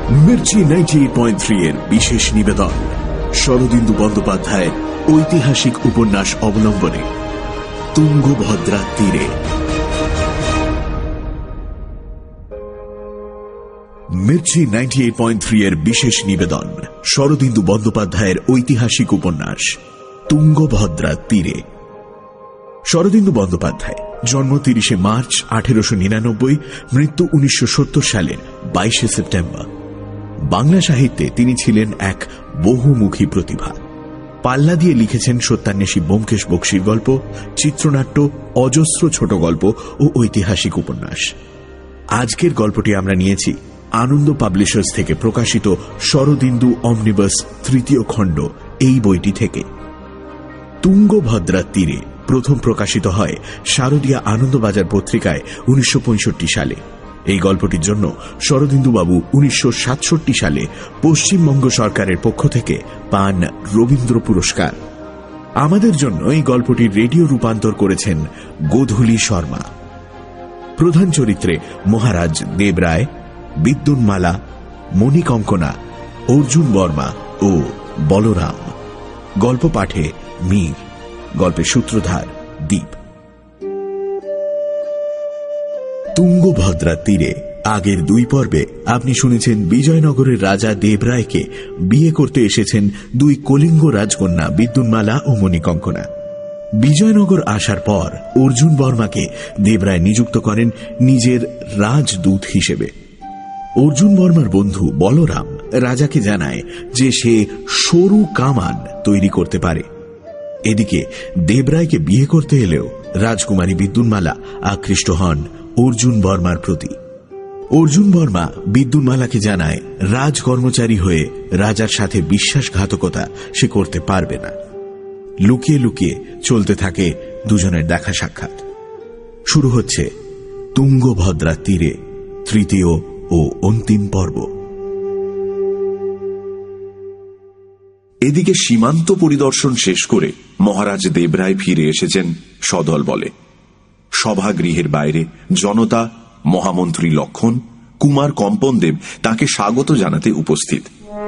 মির্চি 98.3 এর বিশেষ নিবেদন শরদিন্দু বন্দ্যোপাধ্যায়ের ঐতিহাসিক উপন্যাস অবলম্বনে তুঙ্গভদ্রা তীরে। মির্চি 98.3 এর বিশেষ নিবেদন শরদিন্দু বন্দ্যোপাধ্যায়ের ঐতিহাসিক উপন্যাস তুঙ্গভদ্রা তীরে। শরদিন্দু বন্দ্যোপাধ্যায় জন্ম 30 মার্চ 1899, মৃত্যু 1970 সালের 22 সেপ্টেম্বর। বাংলা সাহিত্যে তিনি ছিলেন এক বহুমুখী প্রতিভা। পাল্লা দিয়ে লিখেছেন সত্যান্বেষী ব্যোমকেশ বক্সীর গল্প, চিত্রনাট্য, অজস্র ছোট গল্প ও ঐতিহাসিক উপন্যাস। আজকের গল্পটি আমরা নিয়েছি আনন্দ পাবলিশার্স থেকে প্রকাশিত শরদিন্দু অমনিবাস তৃতীয় খণ্ড এই বইটি থেকে। তুঙ্গভদ্রা তীরে প্রথম প্রকাশিত হয় শারদীয়া আনন্দবাজার পত্রিকায় 1965 সালে। এই গল্পটির জন্য শরদিন্দুবাবু 1967 সালে পশ্চিমবঙ্গ সরকারের পক্ষ থেকে পান রবীন্দ্র পুরস্কার। আমাদের জন্য এই গল্পটির রেডিও রূপান্তর করেছেন গোধূলি শর্মা। প্রধান চরিত্রে মহারাজ দেবরায়, বিদ্যুন্মালা, মণিকঙ্কনা, অর্জুন বর্মা ও বলরাম। গল্প পাঠে মীর, গল্পের সূত্রধার দীপ। তুঙ্গভদ্রা তীরে আগের 2 পর্বে আপনি শুনেছেন বিজয়নগরের রাজা দেবরায়কে বিয়ে করতে এসেছেন 2 কলিঙ্গ রাজকন্যা বিদ্যুন্মালা ও মণিকঙ্কনা। বিজয়নগর আসার পর অর্জুন বর্মাকে দেবরায় নিযুক্ত করেন নিজের রাজদূত হিসেবে। অর্জুন বর্মার বন্ধু বলরাম রাজাকে জানায় যে সে সরু কামান তৈরি করতে পারে। এদিকে দেবরায়কে বিয়ে করতে এলেও রাজকুমারী বিদ্যুন্মালা আকৃষ্ট হন অর্জুন বর্মার প্রতি। অর্জুন বর্মা বিদ্যুন্মালাকে জানায় রাজকর্মচারী হয়ে রাজার সাথে বিশ্বাসঘাতকতা সে করতে পারবে না। লুকিয়ে লুকিয়ে চলতে থাকে দুজনের দেখা সাক্ষাৎ। শুরু হচ্ছে তুঙ্গভদ্রা তীরে তৃতীয় ও অন্তিম পর্ব। এদিকে সীমান্ত পরিদর্শন শেষ করে মহারাজ দেবরায় ফিরে এসেছেন সদল বলে। সভাগৃহের বাইরে জনতা, মহামন্ত্রী লক্ষণ, কুমার কম্পনদেব তাকে স্বাগত জানাতে উপস্থিত।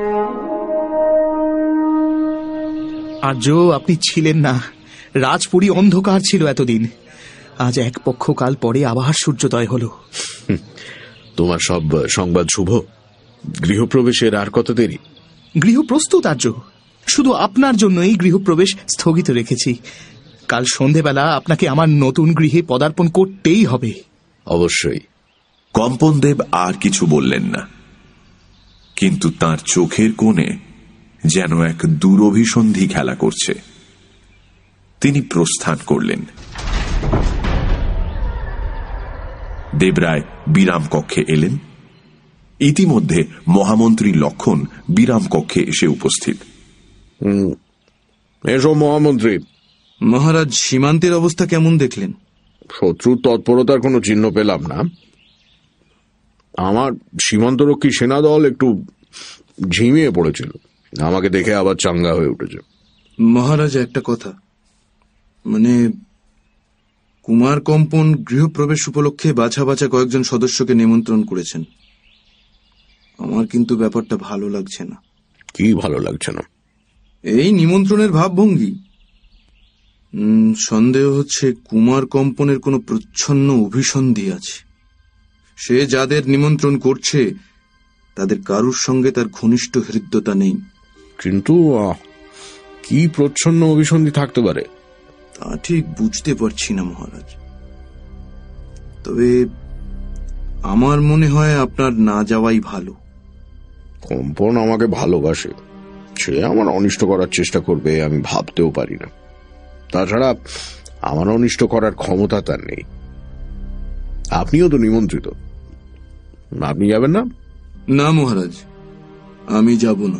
আর্য, আপনি ছিলেন না। রাজপুরী অন্ধকার ছিল এতদিন। আজ এক পক্ষকাল পরে আবার সূর্যোদয় হল। তোমার সব সংবাদ শুভ। গৃহপ্রবেশের আর কত দেরি? গৃহ প্রস্তুত আর্য, শুধু আপনার জন্য এই গৃহপ্রবেশ স্থগিত রেখেছি। কাল সন্ধেবেলা আপনাকে আমার নতুন গৃহে পদার্পণ করতেই হবে। অবশ্যই। কম্পনদেব আর কিছু বললেন না, কিন্তু তার চোখের কোণে যেন এক দুরভিসন্ধি খেলা করছে। তিনি প্রস্থান করলেন। দেবরায় বিরাম কক্ষে এলেন। ইতিমধ্যে মহামন্ত্রী লক্ষণ বিরাম কক্ষে এসে উপস্থিত। এসো মহামন্ত্রী। মহারাজ, সীমান্তের অবস্থা কেমন দেখলেন? শত্রুর তৎপরতার কোনো চিহ্ন পেলাম না। আমার সীমান্তরক্ষী সেনাদল একটু ঝিমিয়ে পড়েছিল, আমাকে দেখে আবার চাঙ্গা হয়ে উঠেছে। মহারাজ, একটা কথা, কুমার কম্পন গৃহপ্রবেশ উপলক্ষে বাছা বাছা কয়েকজন সদস্যকে নিমন্ত্রণ করেছেন। আমার কিন্তু ব্যাপারটা ভালো লাগছে না। কি ভালো লাগছে না? এই নিমন্ত্রণের ভাবভঙ্গি। সন্দেহ হচ্ছে কুমার কম্পনের কোনো প্রচ্ছন্ন অভিসন্ধি আছে। সে যাদের নিমন্ত্রণ করছে তাদের কারুর সঙ্গে তার ঘনিষ্ঠ হৃদ্যতা নেই। কিন্তু কি প্রচ্ছন্ন অভিসন্ধি থাকতে পারে তা ঠিক বুঝতে পারছি না মহারাজ। তবে আমার মনে হয় আপনার না যাওয়াই ভালো। কম্পন আমাকে ভালোবাসে, সে আমার অনিষ্ট করার চেষ্টা করবে আমি ভাবতেও পারি না। তাছাড়া আমার অনিষ্ট করার ক্ষমতা তার নেই। আপনিও তো নিমন্ত্রিত, আপনি যাবেন না? না মহারাজ, আমি যাব না।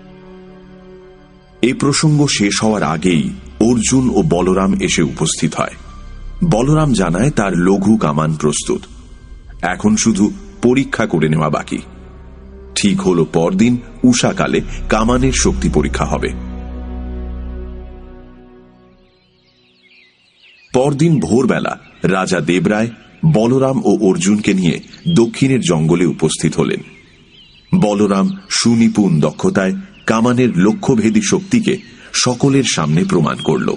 এই প্রসঙ্গ শেষ হওয়ার আগেই অর্জুন ও বলরাম এসে উপস্থিত হয়। বলরাম জানায় তার লঘু কামান প্রস্তুত, এখন শুধু পরীক্ষা করে নেওয়া বাকি। ঠিক হলো পরদিন উষাকালে কামানের শক্তি পরীক্ষা হবে। পরদিন ভোরবেলা রাজা দেবরায় বলরাম ও অর্জুনকে নিয়ে দক্ষিণের জঙ্গলে উপস্থিত হলেন। বলরাম সুনিপুণ দক্ষতায় কামানের লক্ষ্যভেদী শক্তিকে সকলের সামনে প্রমাণ করল।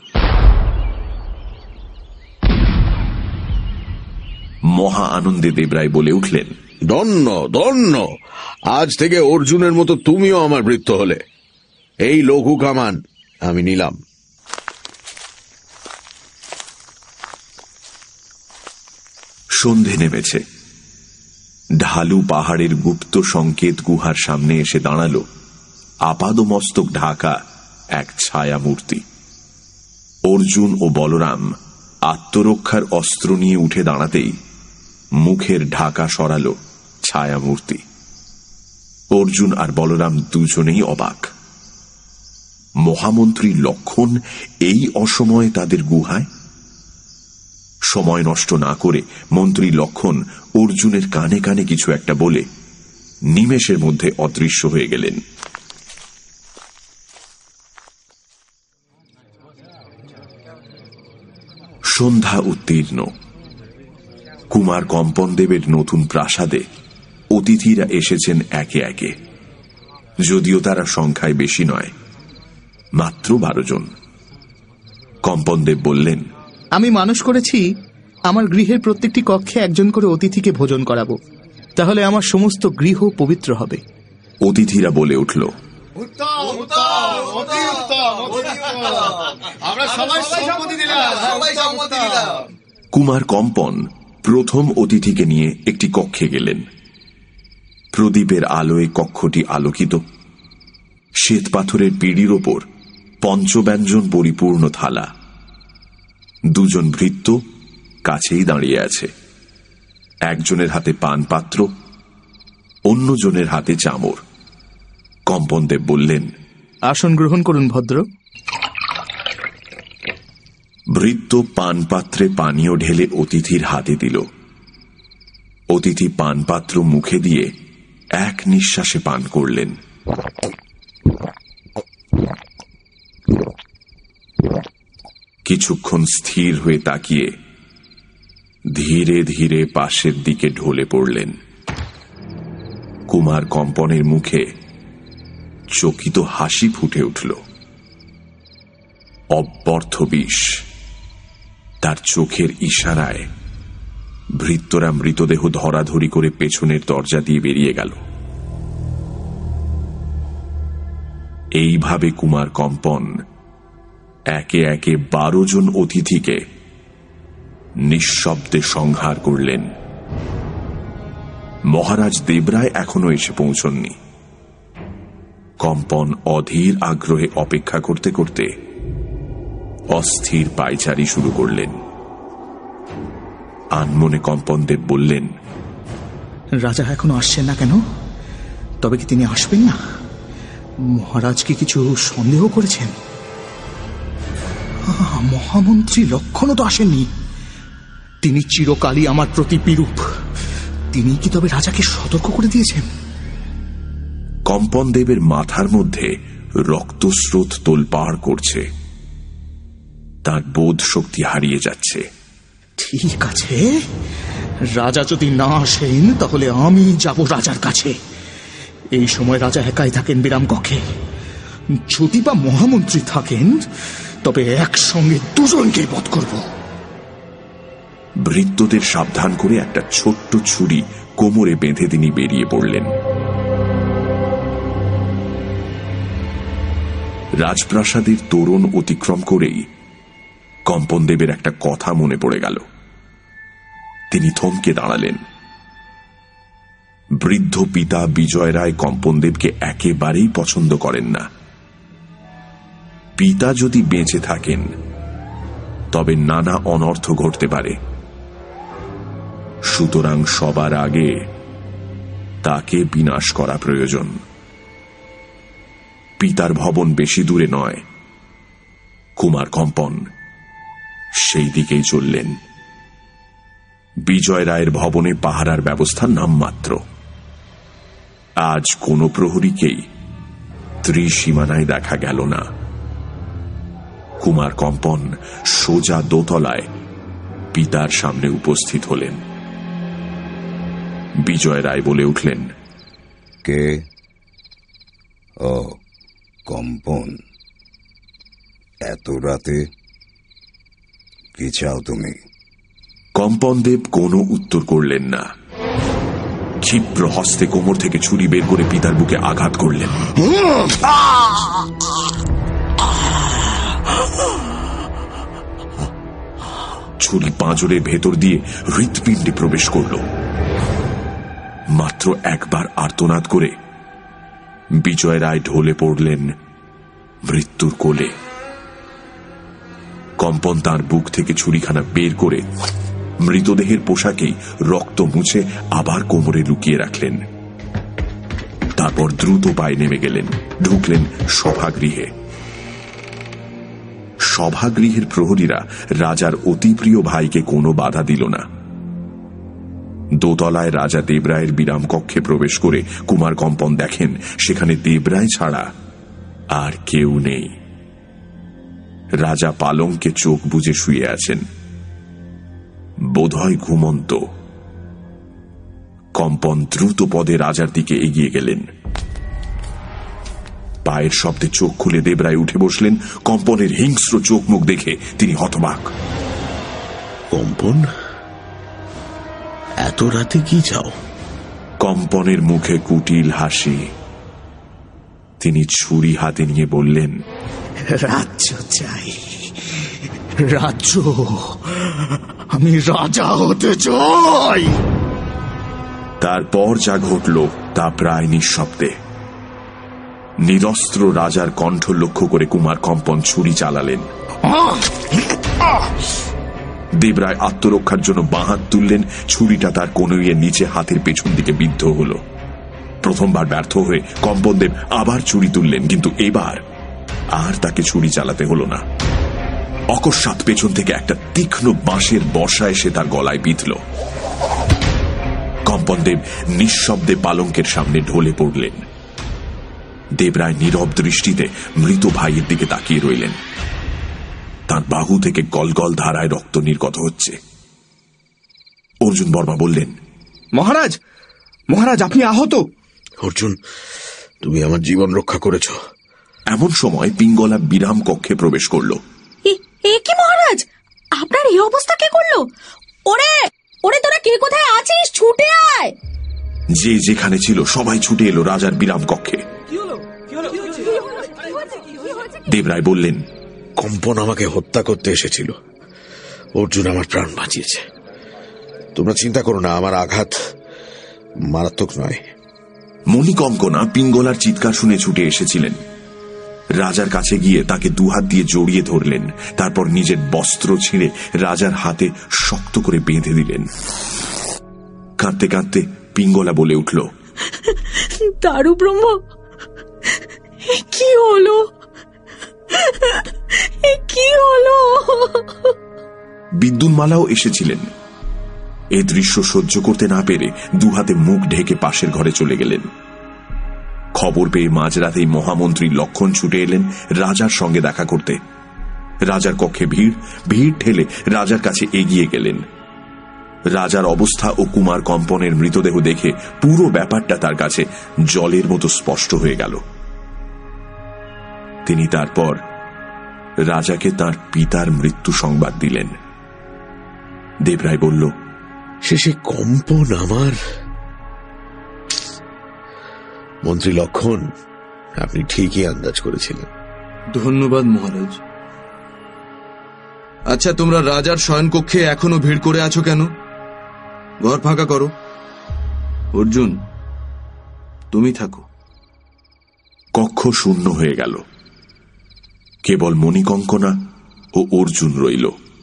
মহা আনন্দে দেবরায় বলে উঠলেন, ধন্য ধন্য, আজ থেকে অর্জুনের মতো তুমিও আমার ভৃত্য হলে। এই লঘু কামান আমি নিলাম। সন্ধে নেমেছে। ঢালু পাহাড়ের গুপ্ত সংকেত গুহার সামনে এসে দাঁড়ালো আপাদমস্তক ঢাকা এক ছায়া মূর্তি। অর্জুন ও বলরাম আত্মরক্ষার অস্ত্র নিয়ে উঠে দাঁড়াতেই মুখের ঢাকা সরালো ছায়া মূর্তি। অর্জুন আর বলরাম দুজনেই অবাক। মহামন্ত্রী লক্ষণ এই অসময়ে তাদের গুহায়? সময় নষ্ট না করে মন্ত্রী লক্ষণ অর্জুনের কানে কানে কিছু একটা বলে নিমেষের মধ্যে অদৃশ্য হয়ে গেলেন। সন্ধ্যা উত্তীর্ণ। কুমার কম্পনদেবের নতুন প্রাসাদে অতিথিরা এসেছেন একে একে, যদিও তারা সংখ্যায় বেশি নয়, মাত্র 12 জন। কম্পনদেব বললেন, আমি মানুষ করেছি আমার গৃহের প্রত্যেকটি কক্ষে একজন করে অতিথিকে ভোজন করাবো, তাহলে আমার সমস্ত গৃহ পবিত্র হবে। অতিথিরা বলে উঠল, কুমার কম্পন প্রথম অতিথিকে নিয়ে একটি কক্ষে গেলেন। প্রদীপের আলোয় কক্ষটি আলোকিত। শ্বেত পাথরের পিঁড়ির ওপর পঞ্চব্যঞ্জন পরিপূর্ণ থালা। 2 জন ভৃত্য কাছেই দাঁড়িয়ে আছে। একজনের হাতে পান পাত্র, অন্যজনের হাতে চামর। কম্পনদেব বললেন, আসন গ্রহণ করুন ভদ্র। ভৃত্য পান পাত্রে পানীয় ঢেলে অতিথির হাতে দিল। অতিথি পানপাত্র মুখে দিয়ে এক নিঃশ্বাসে পান করলেন। কিছুক্ষণ স্থির হয়ে তাকিয়ে ধীরে ধীরে পাশের দিকে ঢলে পড়লেন। কুমার কম্পনের মুখে চকিত হাসি ফুটে উঠল। অব্যর্থ বিষ। তার চোখের ইশারায় ভৃত্যরা মৃতদেহ ধরাধরি করে পেছনের দরজা দিয়ে বেরিয়ে গেল। এইভাবে কুমার কম্পন একে একে 12 জন অতিথিকে নিঃশব্দে সংহার করলেন। মহারাজ দেবরায় এখনো এসে পৌঁছননি। কম্পন অধীর আগ্রহে অপেক্ষা করতে করতে অস্থির পায়চারি শুরু করলেন। আনমনে কম্পনদেব বললেন, রাজা এখনো আসছেন না কেন? তবে কি তিনি আসবেন না? মহারাজ কি কিছু সন্দেহ করেছেন? মহামন্ত্রী লক্ষণও তো আসেননি। তিনি চিরকালই আমার প্রতি বিরূপ। তিনি কি তবে রাজাকে সতর্ক করে দিয়েছেন? কম্পনদেবের মাথার মধ্যে রক্তস্রোত তোলপাড় করছে। তার বোধ শক্তি হারিয়ে যাচ্ছে। ঠিক আছে, রাজা যদি না আসেন তাহলে আমি যাব রাজার কাছে। এই সময় রাজা একাই থাকেন বিরাম কক্ষে। যদি বা মহামন্ত্রী থাকেন তবে একসঙ্গে 2 জনকে বধ করব। ভৃত্যদের সাবধান করে একটা ছোট্ট ছুরি কোমরে বেঁধে তিনি বেরিয়ে পড়লেন। রাজপ্রাসাদের তোরণ অতিক্রম করেই কম্পনদেবের একটা কথা মনে পড়ে গেল। তিনি থমকে দাঁড়ালেন। বৃদ্ধ পিতা বিজয় রায় কম্পনদেবকে একেবারেই পছন্দ করেন না। পিতা যদি বেঁচে থাকেন তবে নানা অনর্থ ঘটতে পারে। সুতরাং সবার আগে তাকে বিনাশ করা প্রয়োজন। পিতার ভবন বেশি দূরে নয়। কুমার কম্পন সেই দিকেই চললেন। বিজয় রায়ের ভবনে পাহারার ব্যবস্থা নামমাত্র। আজ কোন প্রহরীকেই ত্রিসীমানায় দেখা গেল না। কুমার কম্পন সোজা দোতলায় পিতার সামনে উপস্থিত হলেন। বিজয় রায় বলে উঠলেন, কে? ও, কম্পন। এত রাতে কি চাও তুমি? কম্পনদেব কোনো উত্তর করলেন না। ক্ষিপ্র হস্তে কোমর থেকে ছুরি বের করে পিতার বুকে আঘাত করলেন। ছুরি পাঁজরের ভেতর দিয়ে হৃৎপিণ্ডে প্রবেশ করল। মাত্র একবার আর্তনাদ করে বিজয় রায় ঢলে পড়লেন মৃত্যুর কোলে। কম্পন তার বুক থেকে ছুরিখানা বের করে মৃতদেহের পোশাকেই রক্ত মুছে আবার কোমরে লুকিয়ে রাখলেন। তারপর দ্রুত পায়ে নেমে গেলেন, ঢুকলেন সভাগৃহে। সভাগৃহের প্রহরীরা রাজার অতি প্রিয় ভাইকে কোনো বাধা দিল না। দোতলায় রাজা দেবরায়ের বিরাম কক্ষে প্রবেশ করে কুমার কম্পন দেখেন সেখানে দেবরায় ছাড়া আর কেউ নেই। রাজা পালঙ্কে চোখ বুজে শুয়ে আছেন, বোধহয় ঘুমন্ত। কম্পন দ্রুত পদে রাজার দিকে এগিয়ে গেলেন। পায়ের শব্দে চোখ খুলে দেবরায় উঠে বসলেন। কম্পনের হিংস্র চোখ মুখ দেখে তিনি হতবাক। কম্পন, এত রাতে কি চাও? কম্পনের মুখে কুটিল হাসি। তিনি ছুরি হাতে নিয়ে বললেন, রাজ্য চাই, রাজ্য। আমি রাজা হতে চাই। তারপর যা ঘটল তা প্রায় নিঃশব্দে। নিরস্ত্র রাজার কণ্ঠ লক্ষ্য করে কুমার কম্পন ছুরি চালালেন। দেবরায় আত্মরক্ষার জন্য বাঁ হাত তুললেন। ছুরিটা তার কনুইয়ের নিচে হাতের পেছন দিকে বিদ্ধ হল। প্রথমবার ব্যর্থ হয়ে কম্পনদেব আবার ছুরি তুললেন, কিন্তু এবার আর তাকে ছুরি চালাতে হল না। অকস্মাৎ পেছন থেকে একটা তীক্ষ্ণ বাঁশের বর্ষা এসে তার গলায় বিঁধল। কম্পনদেব নিঃশব্দে পালঙ্কের সামনে ঢলে পড়লেন। দেবরায় নীরব দৃষ্টিতে মৃত ভাইয়ের দিকে তাকিয়ে রইলেন। তার বাহু থেকে গলগল ধারায় রক্ত নির্গত হচ্ছে। অর্জুন বর্মা বললেন, মহারাজ, মহারাজ, আপনি আহত। অর্জুন, তুমি আমার জীবন রক্ষা করেছ। এমন সময় পিঙ্গলা বিরাম কক্ষে প্রবেশ করল। কি মহারাজ, আপনার এই অবস্থা কে করলো? ওরে ওরে, তোরা কে কোথায় আছিস? ছুটে আয়। যে যেখানে ছিল সবাই ছুটে এলো রাজার বিরাম কক্ষে। দেবরায় বললেন, কম্পন আমাকে হত্যা করতে এসেছিল। অর্জুন আমার প্রাণ বাঁচিয়েছে। তোমরা চিন্তা করো না, আমার আঘাত মারাত্মক নয়। মণিকঙ্কনা পিঙ্গলার চিৎকার শুনে ছুটে এসেছিলেন। রাজার কাছে গিয়ে তাকে দুহাত দিয়ে জড়িয়ে ধরলেন। তারপর নিজের বস্ত্র ছিঁড়ে রাজার হাতে শক্ত করে বেঁধে দিলেন। কাঁদতে কাঁদতে পিঙ্গলা বলে উঠল, দারু ব্রহ্ম, কি হলো? কি হলো? বিদ্যুন্মালাও এসেছিলেন। এ দৃশ্য সহ্য করতে না পেরে দুহাতে মুখ ঢেকে পাশের ঘরে চলে গেলেন। খবর পেয়ে মাঝরাতেই মহামন্ত্রী লক্ষণ ছুটে এলেন রাজার সঙ্গে দেখা করতে। রাজার কক্ষে ভিড় ঠেলে রাজার কাছে এগিয়ে গেলেন। রাজার অবস্থা ও কুমার কম্পনের মৃতদেহ দেখে পুরো ব্যাপারটা তার কাছে জলের মতো স্পষ্ট হয়ে গেল। তিনি তারপর রাজাকে তার পিতার মৃত্যু সংবাদ দিলেন। দেবরায় বলল, শেষে কম্পন আমার। মন্ত্রী লক্ষণ, আপনি ঠিকই আন্দাজ করেছিলেন। ধন্যবাদ মহারাজ। আচ্ছা, তোমরা রাজার শয়নকক্ষে এখনো ভিড় করে আছো কেন? ঘর ফাঁকা করো। অর্জুন, তুমি থাকো। কক্ষ শূন্য হয়ে গেল। কেবল মণিকঙ্কনা ও অর্জুন রইল।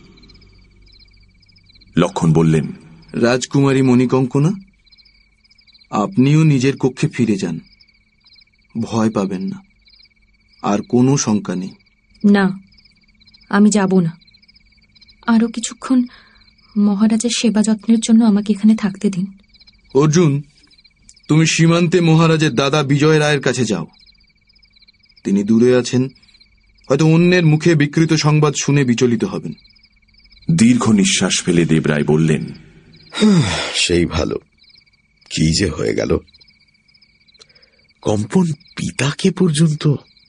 লক্ষণ বললেন, রাজকুমারী মণিকঙ্কনা, আপনিও নিজের কক্ষে ফিরে যান। ভয় পাবেন না, আর কোনো শঙ্কা নেই। না, আমি যাব না। আরো কিছুক্ষণ মহারাজের সেবা যত্নের জন্য আমাকে এখানে থাকতে দিন। অর্জুন, তুমি সীমান্তে মহারাজের দাদা বিজয় রায়ের কাছে যাও। তিনি দূরে আছেন, হয়তো অন্যের মুখে বিকৃত সংবাদ শুনে বিচলিত হবেন। দীর্ঘ নিঃশ্বাস ফেলে দেবরায় বললেন, সেই ভালো। কি যে হয়ে গেল। কম্পন পিতাকে পর্যন্ত।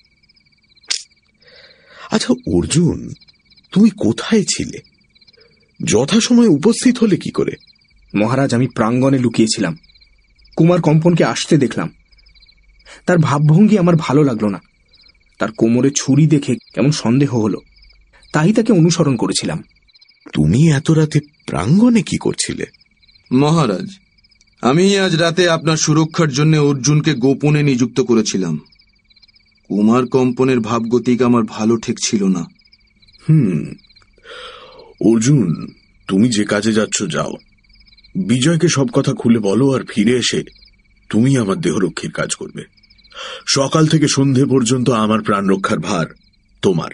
আচ্ছা অর্জুন, তুমি কোথায় ছিলে? যথাসময়ে উপস্থিত হলে কি করে? মহারাজ, আমি প্রাঙ্গণে লুকিয়েছিলাম। কুমার কম্পনকে আসতে দেখলাম। তার ভাবভঙ্গি আমার ভালো লাগলো না। তার কোমরে ছুরি দেখে কেমন সন্দেহ হলো, তাই তাকে অনুসরণ করেছিলাম। তুমি এত রাতে প্রাঙ্গণে কি করছিলে? মহারাজ, আমি আজ রাতে আপনার সুরক্ষার জন্য অর্জুনকে গোপনে নিযুক্ত করেছিলাম। কুমার কম্পনের ভাবগতিক আমার ভালো ঠিক ছিল না। অর্জুন, তুমি যে কাজে যাচ্ছ যাও। বিজয়কে সব কথা খুলে বলো, আর ফিরে এসে তুমি আমার দেহরক্ষীর কাজ করবে। সকাল থেকে সন্ধে পর্যন্ত আমার প্রাণ রক্ষার ভার তোমার।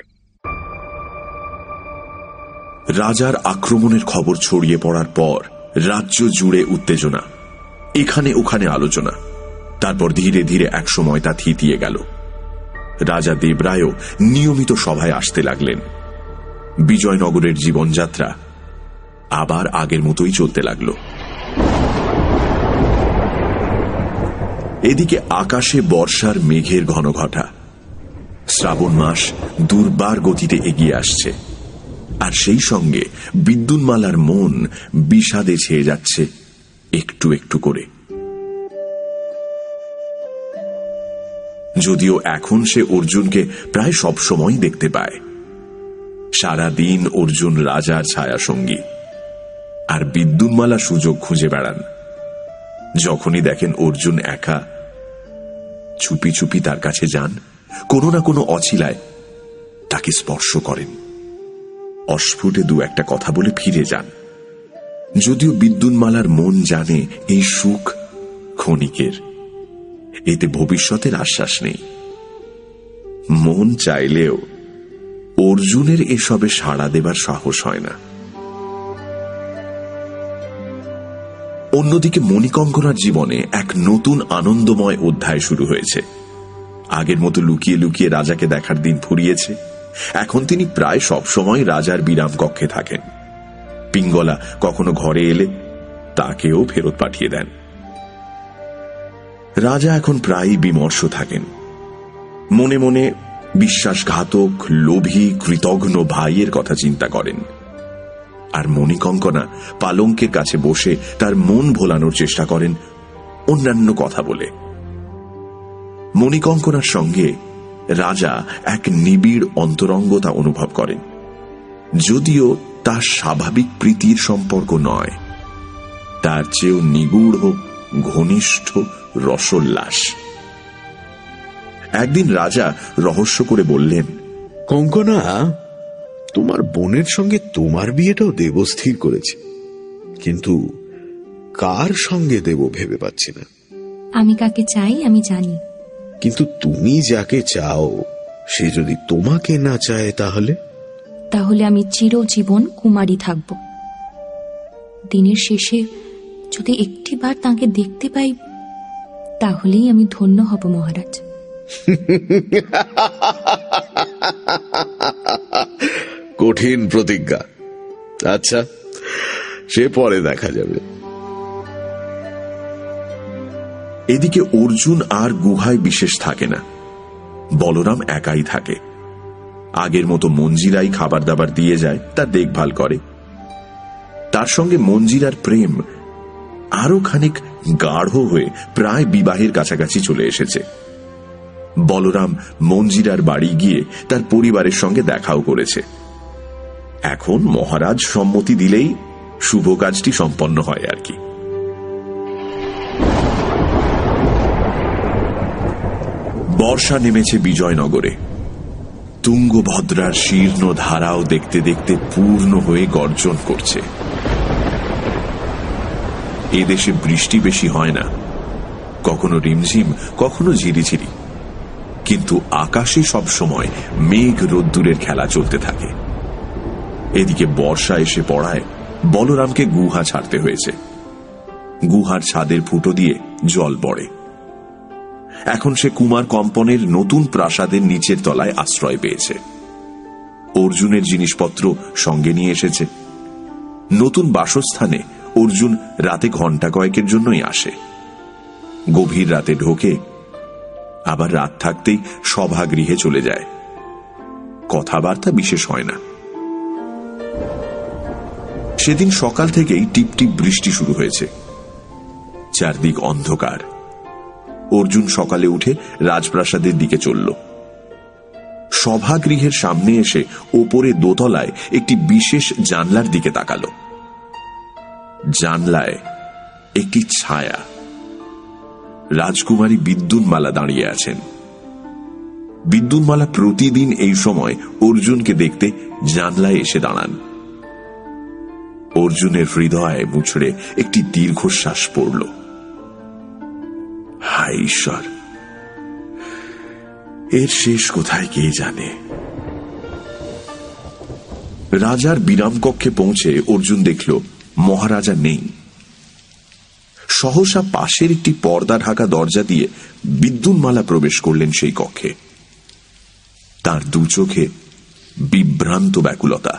রাজার আক্রমণের খবর ছড়িয়ে পড়ার পর রাজ্য জুড়ে উত্তেজনা, এখানে ওখানে আলোচনা। তারপর ধীরে ধীরে একসময় তা থিতিয়ে গেল। রাজা দেবরায়ও নিয়মিত সভায় আসতে লাগলেন। বিজয়নগরের জীবনযাত্রা আবার আগের মতোই চলতে লাগল। এদিকে আকাশে বর্ষার মেঘের ঘনঘটা। শ্রাবণ মাস দুর্বার গতিতে এগিয়ে আসছে, আর সেই সঙ্গে বিদ্যুন্মালার মন বিষাদে ছেয়ে যাচ্ছে একটু একটু করে। যদিও এখন সে অর্জুনকে প্রায় সব সময় দেখতে পায়। সারাদিন অর্জুন রাজার ছায়া সঙ্গী, আর বিদ্যুন্মালা সুযোগ খুঁজে বেড়ান। যখনই দেখেন অর্জুন একা, চুপি চুপি তার কাছে যান, কোনো না কোনো অছিলায় তাকে স্পর্শ করেন, অস্ফুটে দু একটা কথা বলে ফিরে যান। যদিও বিদ্যুন্মালার মন জানে এই সুখ ক্ষণিকের, এতে ভবিষ্যতের আশ্বাস নেই। মন চাইলেও অর্জুনের এসবে সাড়া দেবার সাহস হয় না। অন্যদিকে মণিকঙ্কনার জীবনে এক নতুন আনন্দময় অধ্যায় শুরু হয়েছে। আগের মতো লুকিয়ে লুকিয়ে রাজাকে দেখার দিন ফুরিয়েছে। এখন তিনি প্রায় সবসময় রাজার বিরাম কক্ষে থাকেন। পিঙ্গলা কখনো ঘরে এলে তাকেও ফেরত পাঠিয়ে দেন। রাজা এখন প্রায়ই বিমর্ষ থাকেন। মনে মনে বিশ্বাসঘাতক, লোভী, কৃতঘ্ন ভাইয়ের কথা চিন্তা করেন। আর মণিকঙ্কনা পালঙ্কের কাছে বসে তার মন ভোলানোর চেষ্টা করেন অন্যান্য কথা বলে। মণিকঙ্কনার সঙ্গে রাজা এক নিবিড় অন্তরঙ্গতা অনুভব করেন, যদিও তা স্বাভাবিক প্রীতির সম্পর্ক নয়, তার চেয়েও নিগূঢ়, ঘনিষ্ঠ রসোল্লাস। একদিন রাজা রহস্য করে বললেন, কঙ্কনা, তোমার বোনের সঙ্গে তোমার বিয়েটাও দেব স্থির করেছে, কিন্তু কার সঙ্গে দেব ভেবে পাচ্ছি না। আমি কাকে চাই আমি জানি, কিন্তু তুমি যাকে চাও সে যদি তোমাকে না চায় তাহলে আমি চিরজীবন কুমারী থাকব। দিনের শেষে যদি একটিবার তাকে দেখতে পাই তাহলেই আমি ধন্য হব মহারাজ। কঠিন প্রতিজ্ঞা। আচ্ছা, সে পরে দেখা যাবে। এদিকে অর্জুন আর গুহায় বিশেষ থাকে না। বলরাম একাই থাকে। আগের মতো মঞ্জিরাই খাবার দাবার দিয়ে যায়, তার দেখভাল করে। তার সঙ্গে মঞ্জিরার প্রেম আরো খানিক গাঢ় হয়ে প্রায় বিবাহের কাছাকাছি চলে এসেছে। বলরাম মঞ্জিরার বাড়ি গিয়ে তার পরিবারের সঙ্গে দেখাও করেছে। এখন মহারাজ সম্মতি দিলেই শুভ কাজটি সম্পন্ন হয় আর কি। বর্ষা নেমেছে বিজয়নগরে। তুঙ্গভদ্রার শীর্ণ ধারাও দেখতে দেখতে পূর্ণ হয়ে গর্জন করছে। এদেশে বৃষ্টি বেশি হয় না, কখনো রিমঝিম, কখনো ঝিরিঝিরি, কিন্তু আকাশে সব সময় মেঘ রোদ্দুরের খেলা চলতে থাকে। এদিকে বর্ষা এসে পড়ায় বলরামকে গুহা ছাড়তে হয়েছে। গুহার ছাদের ফুটো দিয়ে জল পড়ে। এখন সে কুমার কম্পনের নতুন প্রাসাদের নিচের তলায় আশ্রয় পেয়েছে। অর্জুনের জিনিসপত্র সঙ্গে নিয়ে এসেছে। নতুন বাসস্থানে অর্জুন রাতে ঘণ্টা কয়েকের জন্যই আসে। গভীর রাতে ঢোকে, আবার রাত থাকতেই সভাগৃহে চলে যায়। কথাবার্তা বিশেষ হয় না। সেদিন সকাল থেকেই টিপটিপ বৃষ্টি শুরু হয়েছে। চারদিক অন্ধকার। অর্জুন সকালে উঠে রাজপ্রাসাদের দিকে চলল। সভাগৃহের সামনে এসে ওপরে দোতলায় একটি বিশেষ জানলার দিকে তাকাল। জানলায় একটি ছায়া। রাজকুমারী বিদ্যুন্মালা দাঁড়িয়ে আছেন। বিদ্যুন্মালা প্রতিদিন এই সময় অর্জুনকে দেখতে জানলায় এসে দাঁড়ান। অর্জুনের হৃদয়ে মুচড়ে একটি দীর্ঘশ্বাস পড়ল। হায় ঈশ্বর, এর শেষ কোথায় কে জানে। রাজার বিরাম কক্ষে পৌঁছে অর্জুন দেখল মহারাজা নেই। সহসা পাশের একটি পর্দা ঢাকা দরজা দিয়ে বিদ্যুন্মালা প্রবেশ করলেন সেই কক্ষে। তার দু চোখে বিভ্রান্ত ব্যাকুলতা।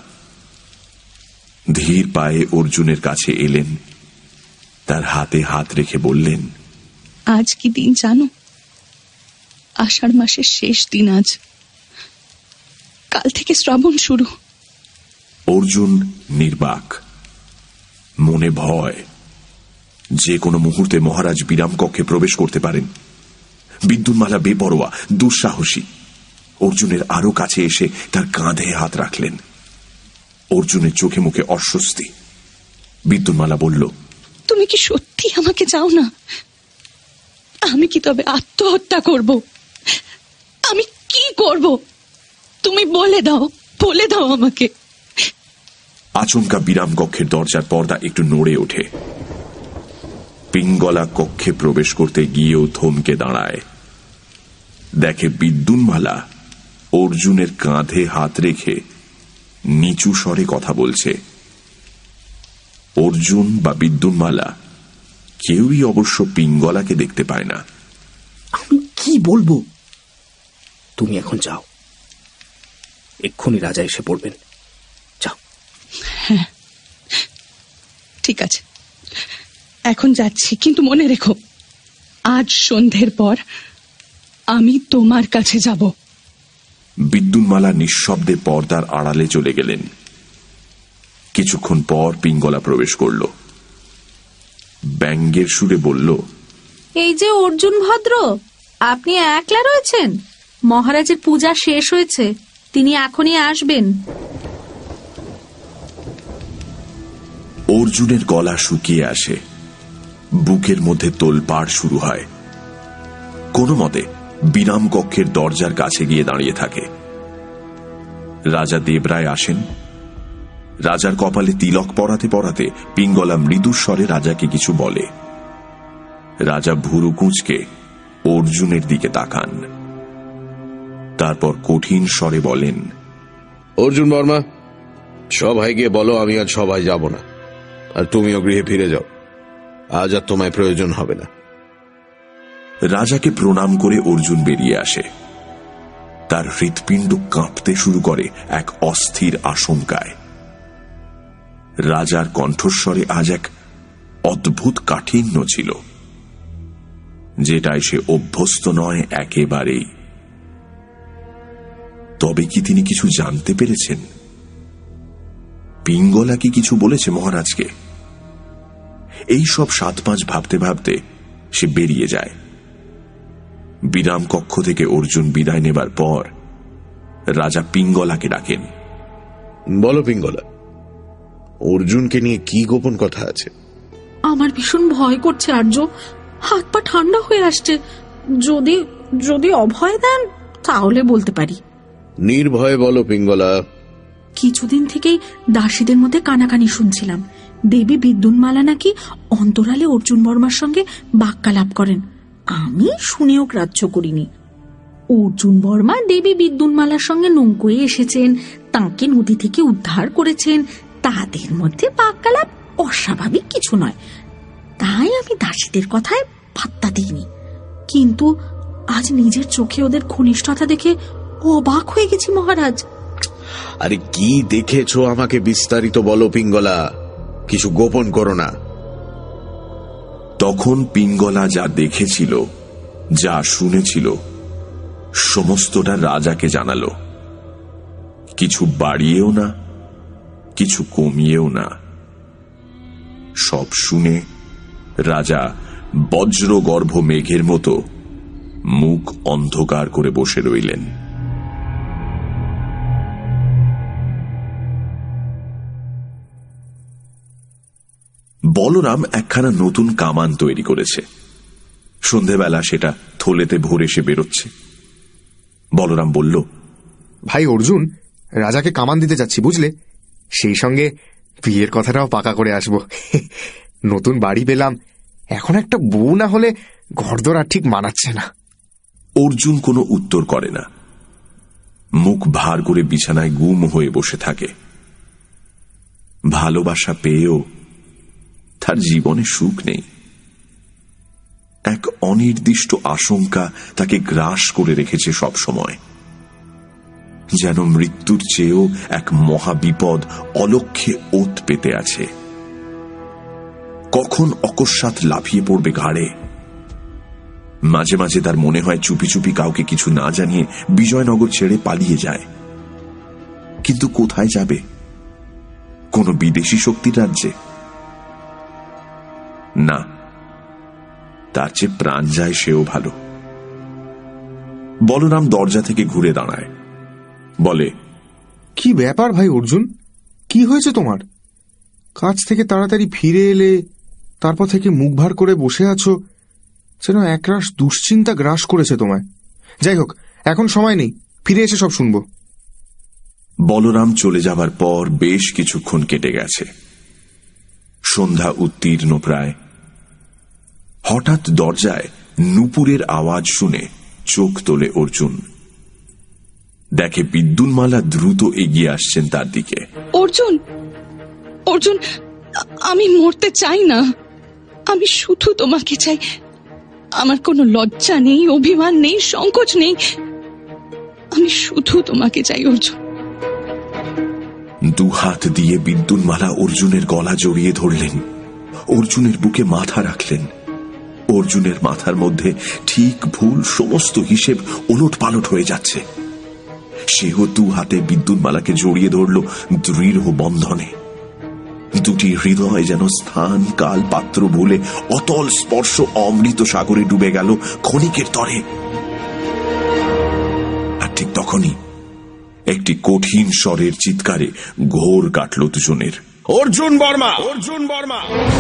ধীর পায়ে অর্জুনের কাছে এলেন, তার হাতে হাত রেখে বললেন, আজ কি দিন জানো? আষাঢ় মাসের শেষ দিন আজ। কাল থেকে শ্রাবণ শুরু। অর্জুন নির্বাক, মনে ভয়। যে কোনো মুহূর্তে মহারাজ বিরাম কক্ষে প্রবেশ করতে পারেন। বিদ্যুন্মালা বেপরোয়া, দুঃসাহসী। অর্জুনের আরো কাছে এসে তার কাঁধে হাত রাখলেন। অর্জুনের চোখে মুখে অস্বস্তি। বিদ্যুন্মালা বলল, তুমি কি সত্যি আমাকে চাও না? আমি কি তবে আত্মহত্যা করব? আমি কি করব? তুমি বলে দাও আমাকে। আচমকা বিরাম কক্ষের দরজার পর্দা একটু নড়ে ওঠে। পিঙ্গলা কক্ষে প্রবেশ করতে গিয়েও থমকে দাঁড়ায়। দেখে বিদ্যুন্মালা অর্জুনের কাঁধে হাত রেখে নিচু স্বরে কথা বলছে। অর্জুন বা বিদ্যুন্মালা কেউই অবশ্য পিঙ্গলাকে দেখতে পায় না। আমি কি বলবো? তুমি এখন যাও, এক্ষুনি রাজা এসে পড়বেন। যাও। হ্যাঁ, ঠিক আছে, এখন যাচ্ছি। কিন্তু মনে রেখো, আজ সন্ধ্যের পর আমি তোমার কাছে যাব। বিদ্যুন্মালা নিঃশব্দে পর্দার আড়ালে চলে গেলেন। কিছুক্ষণ পর পিঙ্গলা প্রবেশ করল। ব্যঙ্গের সুরে বলল, এই যে অর্জুন ভদ্র, আপনি একলা রয়েছেন? মহারাজের পূজা শেষ হয়েছে, তিনি এখনই আসবেন। অর্জুনের গলা শুকিয়ে আসে। বুকের মধ্যে তোলপাড় শুরু হয়। কোনো মতে বিরাম কক্ষের দরজার কাছে গিয়ে দাঁড়িয়ে থাকে। রাজা দেবরায় আসেন। রাজার কপালে তিলক পরাতে পরাতে পিঙ্গলা মৃদুস্বরে রাজাকে কিছু বলে। রাজা ভুরু কুঁচকে অর্জুনের দিকে তাকান। তারপর কঠিন স্বরে বলেন, অর্জুন বর্মা, সভায় গিয়ে বলো আমি আজ সভায় যাব না, আর তুমিও গৃহে ফিরে যাও। আজ আর তোমায় প্রয়োজন হবে না। রাজাকে প্রণাম করে অর্জুন বেরিয়ে আসে। তার হৃৎপিণ্ড কাঁপতে শুরু করে এক অস্থির আশঙ্কায়। রাজার কণ্ঠস্বরে আজ এক অদ্ভুত কাঠিন্য ছিল, যেটায় সে অভ্যস্ত নয় একেবারেই। তবে কি তিনি কিছু জানতে পেরেছেন? পিঙ্গলা কি কিছু বলেছে মহারাজকে? এই সব ৭-৫ ভাবতে ভাবতে সে বেরিয়ে যায়। বিরাম কক্ষ থেকে অর্জুন বিদায় নেবার পর রাজা পিঙ্গলাকে ডাকেন। বলো পিঙ্গলা, অর্জুনকে নিয়ে কি গোপন কথা আছে? আমার ভীষণ ভয় করছে আর্য, হাত পা ঠান্ডা হয়ে আসছে। যদি যদি অভয় দেন তাহলে বলতে পারি। নির্ভয়ে বলো পিঙ্গলা। কিছুদিন থেকেই দাসীদের মধ্যে কানাকানি শুনছিলাম, দেবী বিদ্যুন্মালা নাকি অন্তরালে অর্জুন বর্মার সঙ্গে বাক্যালাপ করেন। আমি শুনেও গ্রাহ্য করিনি। অর্জুন বর্মা দেবী বিদ্যুন্মালার সঙ্গে নৌকোয় এসেছেন, তাঁকে নদী থেকে উদ্ধার করেছেন। তাদের মধ্যে বাক্যালাপ অস্বাভাবিক কিছু নয়, তাই আমি দাসীদের কথায় পাত্তা দিইনি। কিন্তু আজ নিজের চোখে ওদের ঘনিষ্ঠতা দেখে অবাক হয়ে গেছি মহারাজ। আরে কি দেখেছো আমাকে বিস্তারিত বলো পিঙ্গলা, কিছু গোপন করো না। তখন পিঙ্গলা যা দেখেছিল যা শুনেছিল সমস্তটা রাজাকে জানালো, কিছু বাড়িয়েও না, কিছু কমিয়েও না। সব শুনে রাজা বজ্রগর্ভ মেঘের মতো মুখ অন্ধকার করে বসে রইলেন। বলরাম একখানা নতুন কামান তৈরি করেছে। সন্ধেবেলা সেটা থলেতে ভরে সে বেরোচ্ছে। বলরাম বলল, ভাই অর্জুন, রাজাকে কামান দিতে যাচ্ছি বুঝলে, সেই সঙ্গে বিয়ের কথাটাও পাকা করে আসব। নতুন বাড়ি পেলাম, এখন একটা বউ না হলে ঘরদোর আর ঠিক মানাচ্ছে না। অর্জুন কোনো উত্তর করে না, মুখ ভার করে বিছানায় গুম হয়ে বসে থাকে। ভালোবাসা পেয়েও তার জীবনে সুখ নেই। এক অনির্দিষ্ট আশঙ্কা তাকে গ্রাস করে রেখেছে সব সময়, যেন মৃত্যুর চেয়েও এক মহাবিপদ অলক্ষ্যে ওত পেতে আছে। কখন অকস্মাৎ লাফিয়ে পড়বে ঘাড়ে। মাঝে মাঝে তার মনে হয় চুপি চুপি কাউকে কিছু না জানিয়ে বিজয়নগর ছেড়ে পালিয়ে যায়। কিন্তু কোথায় যাবে? কোন বিদেশি শক্তির রাজ্যে? না, তার চেয়ে প্রাণ যায় সেও ভালো। বলরাম দরজা থেকে ঘুরে দাঁড়ায়, বলে, কি ব্যাপার ভাই অর্জুন, কি হয়েছে তোমার? কাজ থেকে তাড়াতাড়ি ফিরে এলে, তারপর থেকে মুখ ভার করে বসে আছো, যেন একরাশ দুশ্চিন্তা গ্রাস করেছে তোমায়। যাই হোক, এখন সময় নেই, ফিরে এসে সব শুনবো। বলরাম চলে যাবার পর বেশ কিছুক্ষণ কেটে গেছে। সন্ধ্যা উত্তীর্ণ প্রায়। হঠাৎ দরজায় নূপুরের আওয়াজ শুনে চোখ তোলে অর্জুন। দেখে বিদ্যুন্মালা দ্রুত এগিয়ে আসছেন তার দিকে। অর্জুন, অর্জুন, আমি মরতে চাই না, আমি শুধু তোমাকে চাই। আমার কোনো লজ্জা নেই, অভিমান নেই, সংকোচ নেই, আমি শুধু তোমাকে চাই অর্জুন। দু হাত দিয়ে বিদ্যুন্মালা অর্জুনের গলা জড়িয়ে ধরলেন, অর্জুনের বুকে মাথা রাখলেন। অর্জুনের মাথার মধ্যে ঠিক ভুল সমস্ত হিসেব ওলট পালট হয়ে যাচ্ছে। সেও দু হাতে বিদ্যুন্মালাকে জড়িয়ে ধরল দৃঢ় বন্ধনে। দুটি হৃদয় যেন স্থান কাল পাত্র ভুলে অতল স্পর্শ অমৃত সাগরে ডুবে গেল ক্ষণিকের তরে। আর ঠিক তখনই একটি কঠিন স্বরের চিৎকারে ঘোর কাটল দুজনের। অর্জুন বর্মা! অর্জুন বর্মা!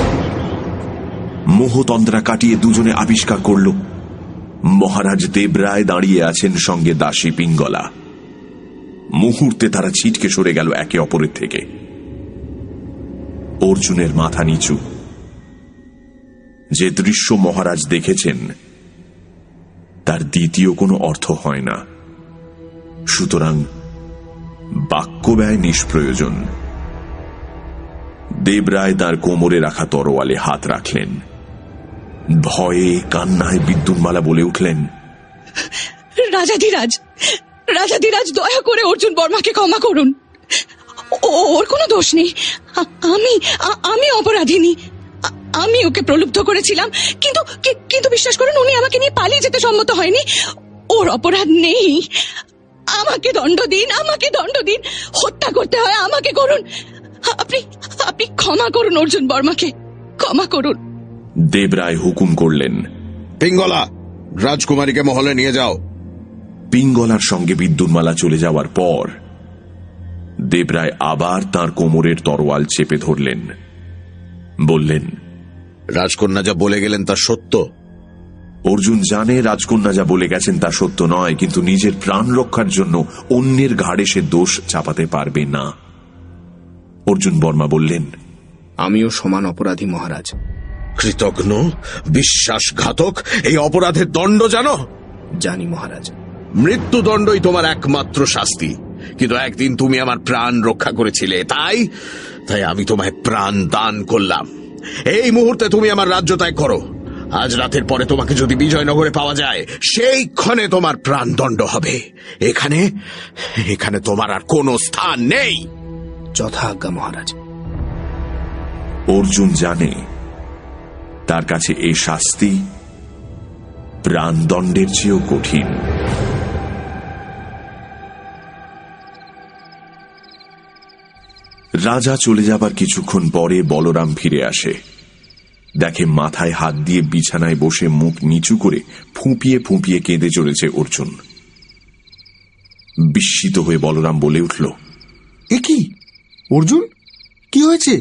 মোহতন্দ্রা কাটিয়ে দুজনে আবিষ্কার করল মহারাজ দেবরায় দাঁড়িয়ে আছেন, সঙ্গে দাসী পিঙ্গলা। মুহূর্তে তারা ছিটকে সরে গেল একে অপরের থেকে। অর্জুনের মাথা নিচু। যে দৃশ্য মহারাজ দেখেছেন তার দ্বিতীয় কোনো অর্থ হয় না, সুতরাং বাক্য ব্যয় নিষ্প্রয়োজন। দেবরায় তার কোমরে রাখা তরোয়ালে হাত রাখলেন। ভয়ে কান্নায় বিদ্যুন্মালা বলে উঠলেন, রাজাধিরাজ, রাজাধিরাজ, দয়া করে অর্জুন বর্মাকে ক্ষমা করুন। ওর কোনো দোষ নেই, আমি অপরাধিনী। আমি ওকে প্রলুব্ধ করেছিলাম, কিন্তু বিশ্বাস করুন, উনি আমাকে নিয়ে পালিয়ে যেতে সম্মত হয়নি। ওর অপরাধ নেই। আমাকে দণ্ড দিন, আমাকে দণ্ড দিন, হত্যা করতে হয় আমাকে করুন। আপনি ক্ষমা করুন অর্জুন বর্মাকে, ক্ষমা করুন। দেবরায় হুকুম করলেন, পিঙ্গলা, রাজকুমারীকে মহলে নিয়ে যাও। পিঙ্গলার সঙ্গে বিদ্যুন্মালা চলে যাওয়ার পর দেবরায় আবার তার কোমরের তরোয়াল চেপে ধরলেন। বললেন, রাজকন্যা যা বলে গেলেন তা সত্য? অর্জুন জানে রাজকন্যা যা বলে গেছেন তা সত্য নয়, কিন্তু নিজের প্রাণ রক্ষার জন্য অন্যের ঘাড়ে সে দোষ চাপাতে পারবে না। অর্জুন বর্মা বললেন, আমিও সমান অপরাধী মহারাজ। কৃতঘ্ন, বিশ্বাসঘাতক, এই অপরাধের দণ্ড জানো? জানি মহারাজ। মৃত্যুদণ্ডই তোমার একমাত্র শাস্তি। কিন্তু একদিন তুমি আমার প্রাণ রক্ষা করেছিলে, তাই আমি তোমায় প্রাণ দান করলাম। এই মুহূর্তে তুমি আমার রাজ্য ত্যাগ করো। আজ রাতের পরে তোমাকে যদি বিজয়নগরে পাওয়া যায়, সেই ক্ষণে তোমার প্রাণদণ্ড হবে। এখানে তোমার আর কোনো স্থান নেই। যথাজ্ঞা মহারাজ। অর্জুন জানে তার কাছে এই শাস্তি প্রাণদণ্ডের চেয়েও কঠিন। রাজা চলে যাবার কিছুক্ষণ পরে বলরাম ফিরে আসে। দেখে মাথায় হাত দিয়ে বিছানায় বসে মুখ নিচু করে ফুঁপিয়ে ফুঁপিয়ে কেঁদে চলেছে অর্জুন। বিস্মিত হয়ে বলরাম বলে উঠল, এ কি অর্জুন, কি হয়েছে?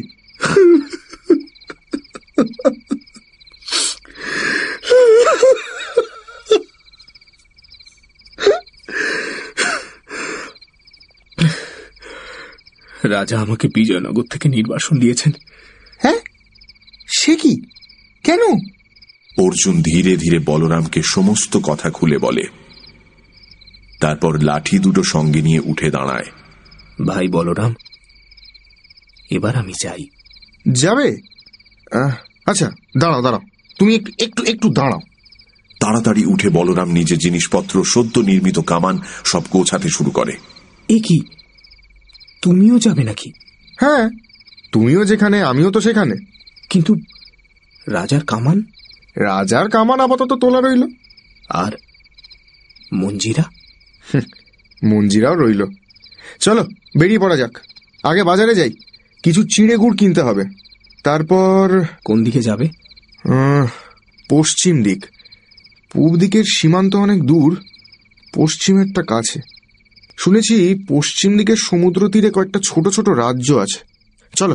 রাজা আমাকে বিজয়নগর থেকে নির্বাসন দিয়েছেন। হ্যাঁ, সে কি, কেন? অর্জুন ধীরে ধীরে বলরামকে সমস্ত কথা খুলে বলে। তারপর লাঠি দুটো সঙ্গে নিয়ে উঠে দাঁড়ায়। ভাই বলরাম, এবার আমি চাই। যাবে? আচ্ছা, দাঁড়াও দাঁড়াও, তুমি একটু একটু দাঁড়াও। তাড়াতাড়ি উঠে বলরাম নিজের জিনিসপত্র, সদ্য নির্মিত কামান সব গোছাতে শুরু করে। এ কি, তুমিও যাবে নাকি? হ্যাঁ, তুমিও যেখানে আমিও তো সেখানে। কিন্তু রাজার কামান? রাজার কামান আপাতত তোলা রইল। আর মঞ্জিরা? মঞ্জিরাও রইল। চলো বেরিয়ে পড়া যাক। আগে বাজারে যাই, কিছু চিঁড়ে গুড় কিনতে হবে। তারপর কোন দিকে যাবে? পশ্চিম দিক। পূব দিকের সীমান্ত অনেক দূর, পশ্চিমেরটা কাছে। শুনেছি পশ্চিম দিকের সমুদ্র তীরে কয়েকটা ছোট ছোট রাজ্য আছে। চলো।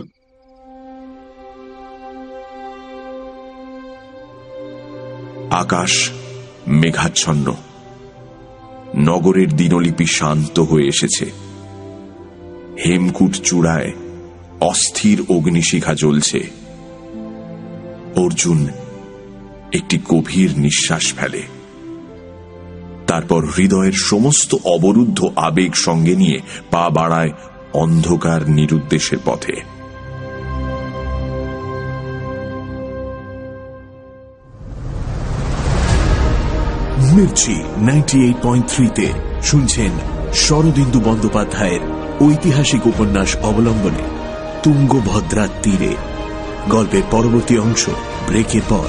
আকাশ মেঘাচ্ছন্ন। নগরের দিনলিপি শান্ত হয়ে এসেছে। হেমকূট চূড়ায় অস্থির অগ্নিশিখা জ্বলছে। অর্জুন একটি গভীর নিঃশ্বাস ফেলে। তারপর হৃদয়ের সমস্ত অবরুদ্ধ আবেগ সঙ্গে নিয়ে পা বাড়ায় অন্ধকার নিরুদ্দেশের পথে। মির্চি 98.3-তে শুনছেন শরদিন্দু বন্দ্যোপাধ্যায়ের ঐতিহাসিক উপন্যাস অবলম্বনে তুঙ্গভদ্রার তীরে। গল্পের পরবর্তী অংশ ব্রেকের পর।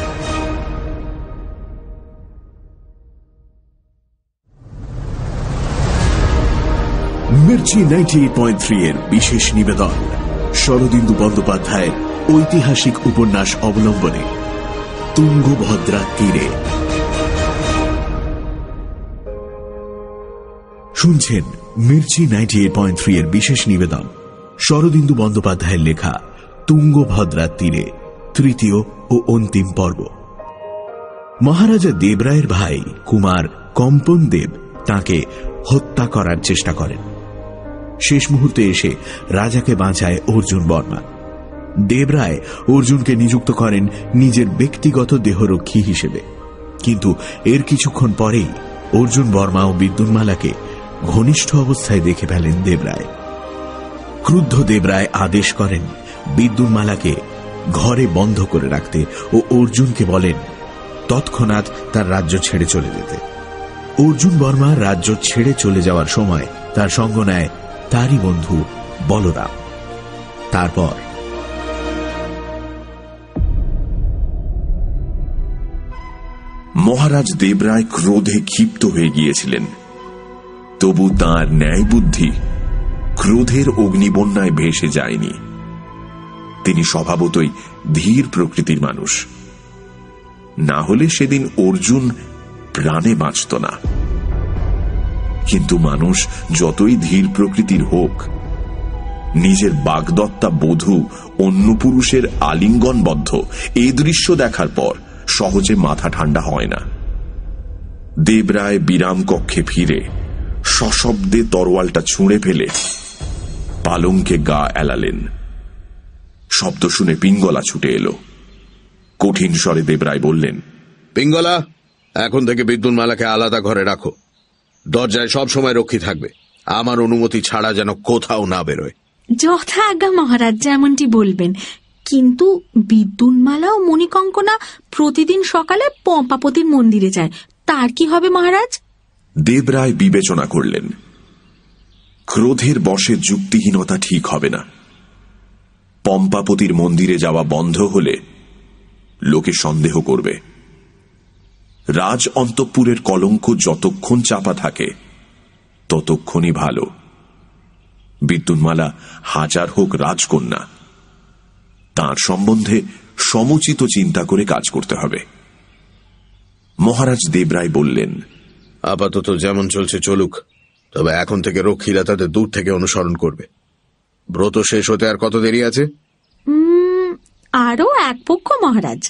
মির্চি 98.3-এর বিশেষ নিবেদন শরদিন্দু বন্দ্যোপাধ্যায়ের ঐতিহাসিক উপন্যাস অবলম্বনে তুঙ্গভদ্রার তীরে। শুনছেন মির্চি 98.3-এর বিশেষ নিবেদন শরদিন্দু বন্দ্যোপাধ্যায়ের লেখা তুঙ্গভদ্রার তীরে, তৃতীয় ও অন্তিম পর্ব। মহারাজা দেবরায়ের ভাই কুমার কম্পন দেব তাঁকে হত্যা করার চেষ্টা করেন। শেষ মুহূর্তে এসে রাজাকে বাঁচায় অর্জুন বর্মা। দেবরায় অর্জুনকে নিযুক্ত করেন নিজের ব্যক্তিগত দেহরক্ষী হিসেবে। কিন্তু এর কিছুক্ষণ পরেই অর্জুন বর্মা ও বিদ্যুন্মালাকে ঘনিষ্ঠ অবস্থায় দেখে ফেলেন দেবরায়। ক্রুদ্ধ দেবরায় আদেশ করেন বিদ্যুন্মালাকে ঘরে বন্ধ করে রাখতে ও অর্জুনকে বলেন তৎক্ষণাৎ তার রাজ্য ছেড়ে চলে যেতে। অর্জুন বর্মা রাজ্য ছেড়ে চলে যাওয়ার সময় তার সঙ্গ নেয় তারই বন্ধু বলরাম। তারপর মহারাজ দেবরায় ক্রোধে ক্ষিপ্ত হয়ে গিয়েছিলেন। তবু তাঁর ন্যায় বুদ্ধি ক্রোধের অগ্নিবন্যায় ভেসে যায়নি। তিনি স্বভাবতই ধীর প্রকৃতির মানুষ। না হলে সেদিন অর্জুন প্রাণে বাঁচত না। কিন্তু মানুষ যতই ধীর প্রকৃতির হোক, নিজের বাগদত্তা বধূ অন্য পুরুষের আলিঙ্গনবদ্ধ এই দৃশ্য দেখার পর সহজে মাথা ঠান্ডা হয় না। দেবরায় বিরাম কক্ষে ফিরে সশব্দে তরোয়ালটা ছুঁড়ে ফেলে পালঙ্কে গা এলালেন। শব্দ শুনে পিঙ্গলা ছুটে এলো। কঠিন স্বরে দেবরায় বললেন, পিঙ্গলা, এখন থেকে বিদ্যুন্মালাকে আলাদা ঘরে রাখো। দরজায় সব সময় রক্ষী থাকবে। আমার অনুমতি ছাড়া যেন কোথাও না বেরোয়। যথা আজ্ঞা মহারাজ, যেমনটি বলবেন। কিন্তু বিদ্যুন্মালা ও মণিকঙ্কনা প্রতিদিন সকালে পম্পাপতির মন্দিরে যায়, তার কি হবে মহারাজ? দেবরায় বিবেচনা করলেন, ক্রোধের বশে যুক্তিহীনতা ঠিক হবে না। পম্পাপতির মন্দিরে যাওয়া বন্ধ হলে লোকে সন্দেহ করবে। রাজ অন্তঃপুরের কলঙ্ক যতক্ষণ চাপা থাকে ততক্ষণই ভালো। বিদ্যুন্মালা হাজার হোক রাজকন্যা, তার সম্বন্ধে সমুচিত চিন্তা করে কাজ করতে হবে। মহারাজ দেবরায় বললেন, আপাতত যেমন চলছে চলুক, তবে এখন থেকে রক্ষীরা তাদের দূর থেকে অনুসরণ করবে। ব্রত শেষ হতে আর কত দেরি আছে? আরো এক পক্ষ মহারাজ।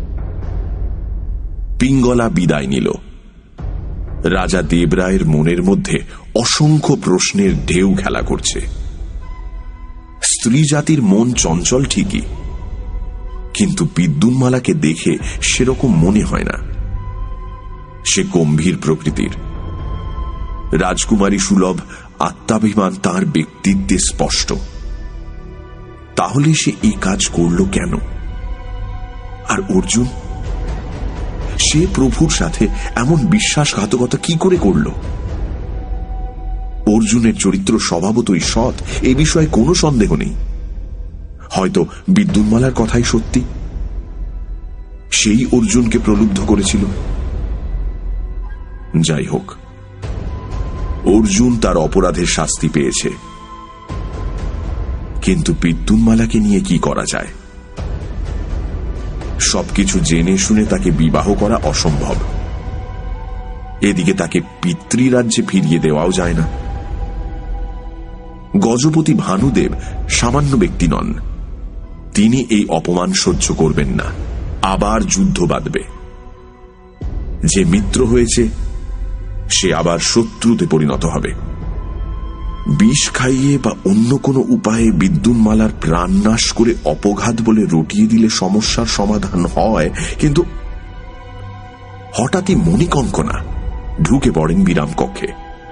পিঙ্গলা বিদায় নিল। রাজা দেবরায়ের মনের মধ্যে অসংখ্য প্রশ্নের ঢেউ খেলা করছে। স্ত্রী জাতির মন চঞ্চল ঠিকই, কিন্তু বিদ্যুন্মালাকে দেখে সেরকম মনে হয় না। সে গম্ভীর প্রকৃতির, রাজকুমারী সুলভ আত্মাভিমান তার ব্যক্তিত্বে স্পষ্ট। তাহলে সে এই কাজ করল কেন? আর অর্জুন, সে প্রভুর সাথে এমন বিশ্বাসঘাতকতা কি করে করল? অর্জুনের চরিত্র স্বভাবতই সৎ, এ বিষয়ে কোনো সন্দেহ নেই। হয়তো বিদ্যুন্মালার কথাই সত্যি, সেই অর্জুনকে প্রলুব্ধ করেছিল। যাই হোক, অর্জুন তার অপরাধের শাস্তি পেয়েছে, কিন্তু বিদ্যুন্মালাকে নিয়ে কি করা যায়? সবকিছু জেনে শুনে তাকে বিবাহ করা অসম্ভব। এদিকে তাকে পিতৃরাজ্যে ফিরিয়ে দেওয়াও যায় না। গজপতি ভানুদেব সামান্য ব্যক্তি নন, তিনি এই অপমান সহ্য করবেন না, আবার যুদ্ধ বাঁধবে। যে মিত্র হয়েছে সে আবার শত্রুতে পরিণত হবে। বিষ খাইয়ে বা অন্য কোনো উপায়ে বিদ্যুন্মালার প্রাণ নাশ করে অপঘাত বলে রটিয়ে দিলে সমস্যার সমাধান হয়, কিন্তু হঠাৎই মণিকঙ্কনা ঢুকে পড়েন বিরাম কক্ষে।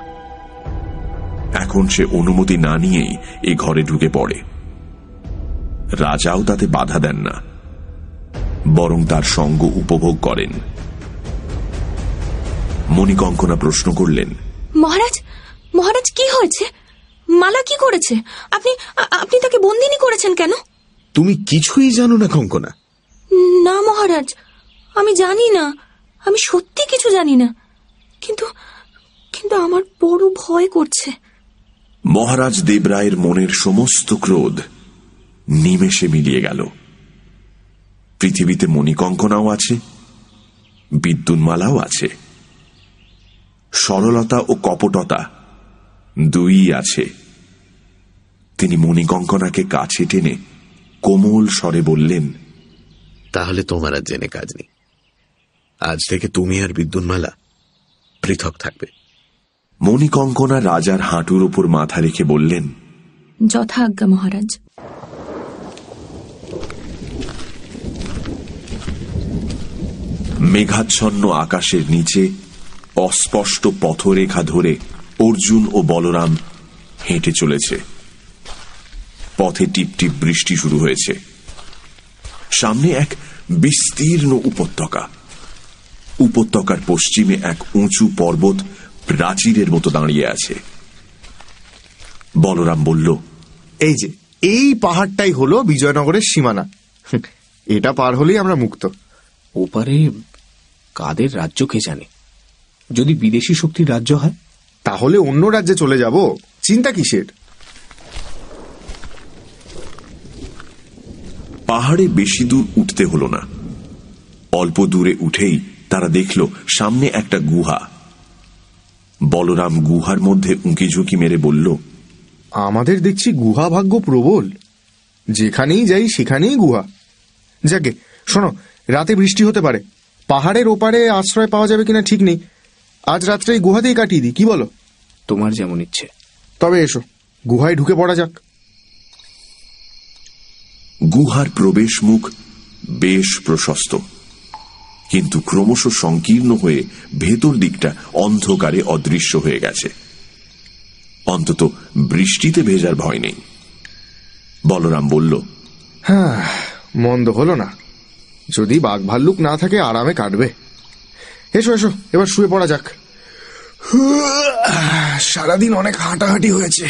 এখন সে অনুমতি না নিয়েই এ ঘরে ঢুকে পড়ে। রাজাও তাতে বাধা দেন না, বরং তার সঙ্গ উপভোগ করেন। মণিকঙ্কনা প্রশ্ন করলেন, মহারাজ, মহারাজ কি হয়েছে? মালা কি করেছে? আপনি আপনি তাকে বন্দিনী করেছেন কেন? তুমি কিছুই জানো না কঙ্কনা? না মহারাজ, আমি জানি না, আমি সত্যি কিছু জানি না, কিন্তু কিন্তু আমার বড় ভয় করছে। মহারাজ দেবরায়ের মনের সমস্ত ক্রোধ নিমেষে মিলিয়ে গেল। পৃথিবীতে মণিকঙ্কনাও আছে, বিদ্যুন্মালাও আছে, সরলতা ও কপটতা দুই আছে। তিনি মণিকঙ্কনাকে কাছে টেনে কোমল স্বরে বললেন, তাহলে তোমার আর জেনে কাজ নেই। আজ থেকে তুমি আর বিদ্যুন্মালা পৃথক থাকবে। মণিকঙ্কনা রাজার হাঁটুর উপর মাথা রেখে বললেন, যথা আজ্ঞা মহারাজ। মেঘাচ্ছন্ন আকাশের নিচে অস্পষ্ট পথরেখা ধরে অর্জুন ও বলরাম হেঁটে চলেছে। পথে টিপটিপ বৃষ্টি শুরু হয়েছে। সামনে এক বিস্তীর্ণ উপত্যকা। উপত্যকার পশ্চিমে এক উঁচু পর্বত প্রাচীরের মতো দাঁড়িয়ে আছে। বলরাম বলল, এই যে এই পাহাড়টাই হলো বিজয়নগরের সীমানা। এটা পার হলেই আমরা মুক্ত। ওপারে কাদের রাজ্য কে জানে? যদি বিদেশি শক্তির রাজ্য হয় তাহলে অন্য রাজ্যে চলে যাব, চিন্তা কিসের? পাহাড়ে বেশি দূর উঠতে হলো না। অল্প দূরে উঠেই তারা দেখল সামনে একটা গুহা। বলরাম গুহার মধ্যে উঁকি ঝুঁকি মেরে বলল, আমাদের দেখছি গুহা ভাগ্য প্রবল। যেখানেই যাই সেখানেই গুহা। যাকে শোনো, রাতে বৃষ্টি হতে পারে, পাহাড়ের ওপারে আশ্রয় পাওয়া যাবে কিনা ঠিক নেই। আজ রাত্রে গুহাতেই কাটিয়ে দিই, কি বলো? তোমার যেমন ইচ্ছে। তবে এসো, গুহায় ঢুকে পড়া যাক। গুহার প্রবেশ মুখ বেশ প্রশস্ত, কিন্তু ক্রমশ সংকীর্ণ হয়ে ভেতর দিকটা অন্ধকারে অদৃশ্য হয়ে গেছে। অন্তত বৃষ্টিতে ভেজার ভয় নেই। বলরাম বলল, হ্যাঁ, মন্দ হলো না। যদি বাঘ ভাল্লুক না থাকে আরামে কাটবে। এসো এসো, এবার শুয়ে পড়া যাক। সারাদিন অনেক হাঁটাহাঁটি হয়েছে।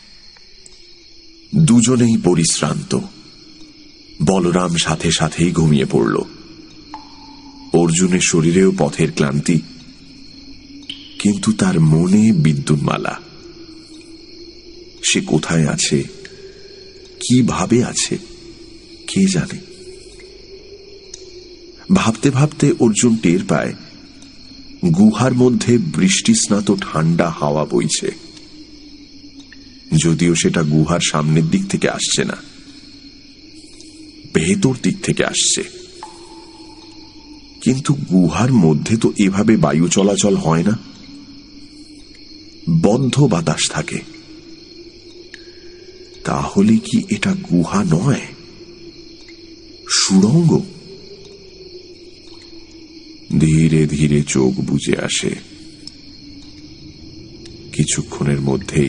দুজনেই পরিশ্রান্ত। বলরাম সাথে সাথেই ঘুমিয়ে পড়ল। অর্জুনের শরীরেও পথের ক্লান্তি, কিন্তু তার মনে বিদ্যুন্মালা। সে কোথায় আছে, কিভাবে আছে, কে জানে। ভাবতে ভাবতে অর্জুন টের পায় গুহার মধ্যে বৃষ্টিস্নাত ঠান্ডা হাওয়া বইছে, যদিও সেটা গুহার সামনের দিক থেকে আসছে না, ভেতর দিক থেকে আসছে। কিন্তু গুহার মধ্যে তো এভাবে বায়ু চলাচল হয় না, বদ্ধ বাতাস থাকে। তাহলে কি এটা গুহা নয়, সুড়ঙ্গ? ধীরে ধীরে চোখ বুজে আসে। কিছুক্ষণের মধ্যেই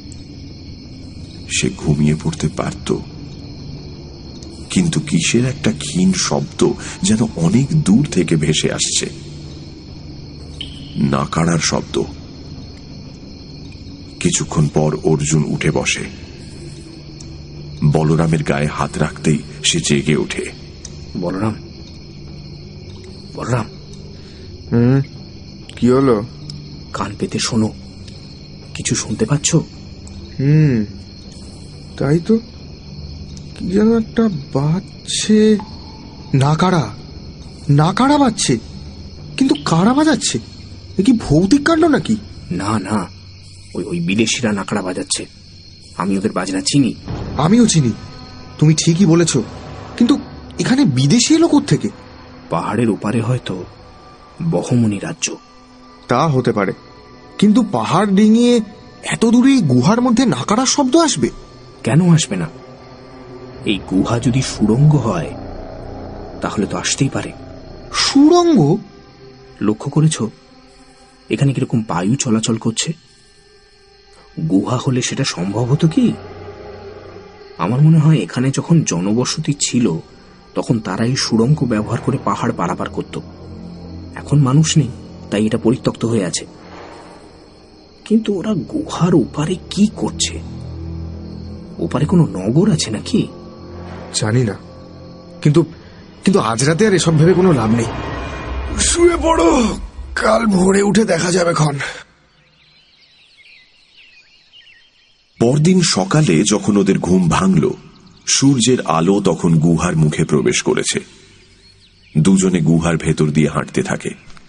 সে ঘুমিয়ে পড়তে পারত, কিন্তু কিসের একটা ক্ষীণ শব্দ যেন অনেক দূর থেকে ভেসে আসছে, নাকাড়ার শব্দ। কিছুক্ষণ পর অর্জুন উঠে বসে। বলরামের গায়ে হাত রাখতেই সে জেগে ওঠে। বলরাম, বলরাম, কি হলো? কান পেতে শোনো, কিছু শুনতে পাচ্ছ? তাই তো, কি যেন একটা বাজছে। নাকাড়া, নাকাড়া বাজছে, কিন্তু কারা বাজাচ্ছে? এ কি ভৌতিক কাণ্ড নাকি? না না, ওই বিদেশিরা নাকাড়া বাজাচ্ছে। আমি ওদের বাজনা চিনি। আমিও চিনি, তুমি ঠিকই বলেছ, কিন্তু এখানে বিদেশি এলো কোত্থেকে? পাহাড়ের ওপারে হয়তো বহমনি রাজ্য। তা হতে পারে, কিন্তু পাহাড় ডিঙিয়ে এত দূরে এই গুহার মধ্যে নাকাড়ার শব্দ আসবে? কেন আসবে না? এই গুহা যদি সুড়ঙ্গ হয় তাহলে তো আসতেই পারে। সুড়ঙ্গ? লক্ষ্য করেছ এখানে কিরকম বায়ু চলাচল করছে? গুহা হলে সেটা সম্ভব হতো কি? আমার মনে হয় এখানে যখন জনবসতি ছিল তখন তারা এই সুড়ঙ্গ ব্যবহার করে পাহাড় পারাপার করত। এখন মানুষ নেই, তাই এটা পরিত্যক্ত হয়ে আছে। কিন্তু ওরা গুহার ওপারে কি করছে? ওপারে কোনো নগর আছে নাকি? জানি না, কিন্তু কিন্তু আজ রাতে আর এসব ভেবে কোনো লাভ নেই। শুয়ে পড়ো, কাল ভোরে উঠে দেখা যাবে ক্ষণ। পরদিন সকালে যখন ওদের ঘুম ভাঙল, সূর্যের আলো তখন গুহার মুখে প্রবেশ করেছে। দুজনে গুহার ভেতর দিয়ে হাঁটতে থাকে।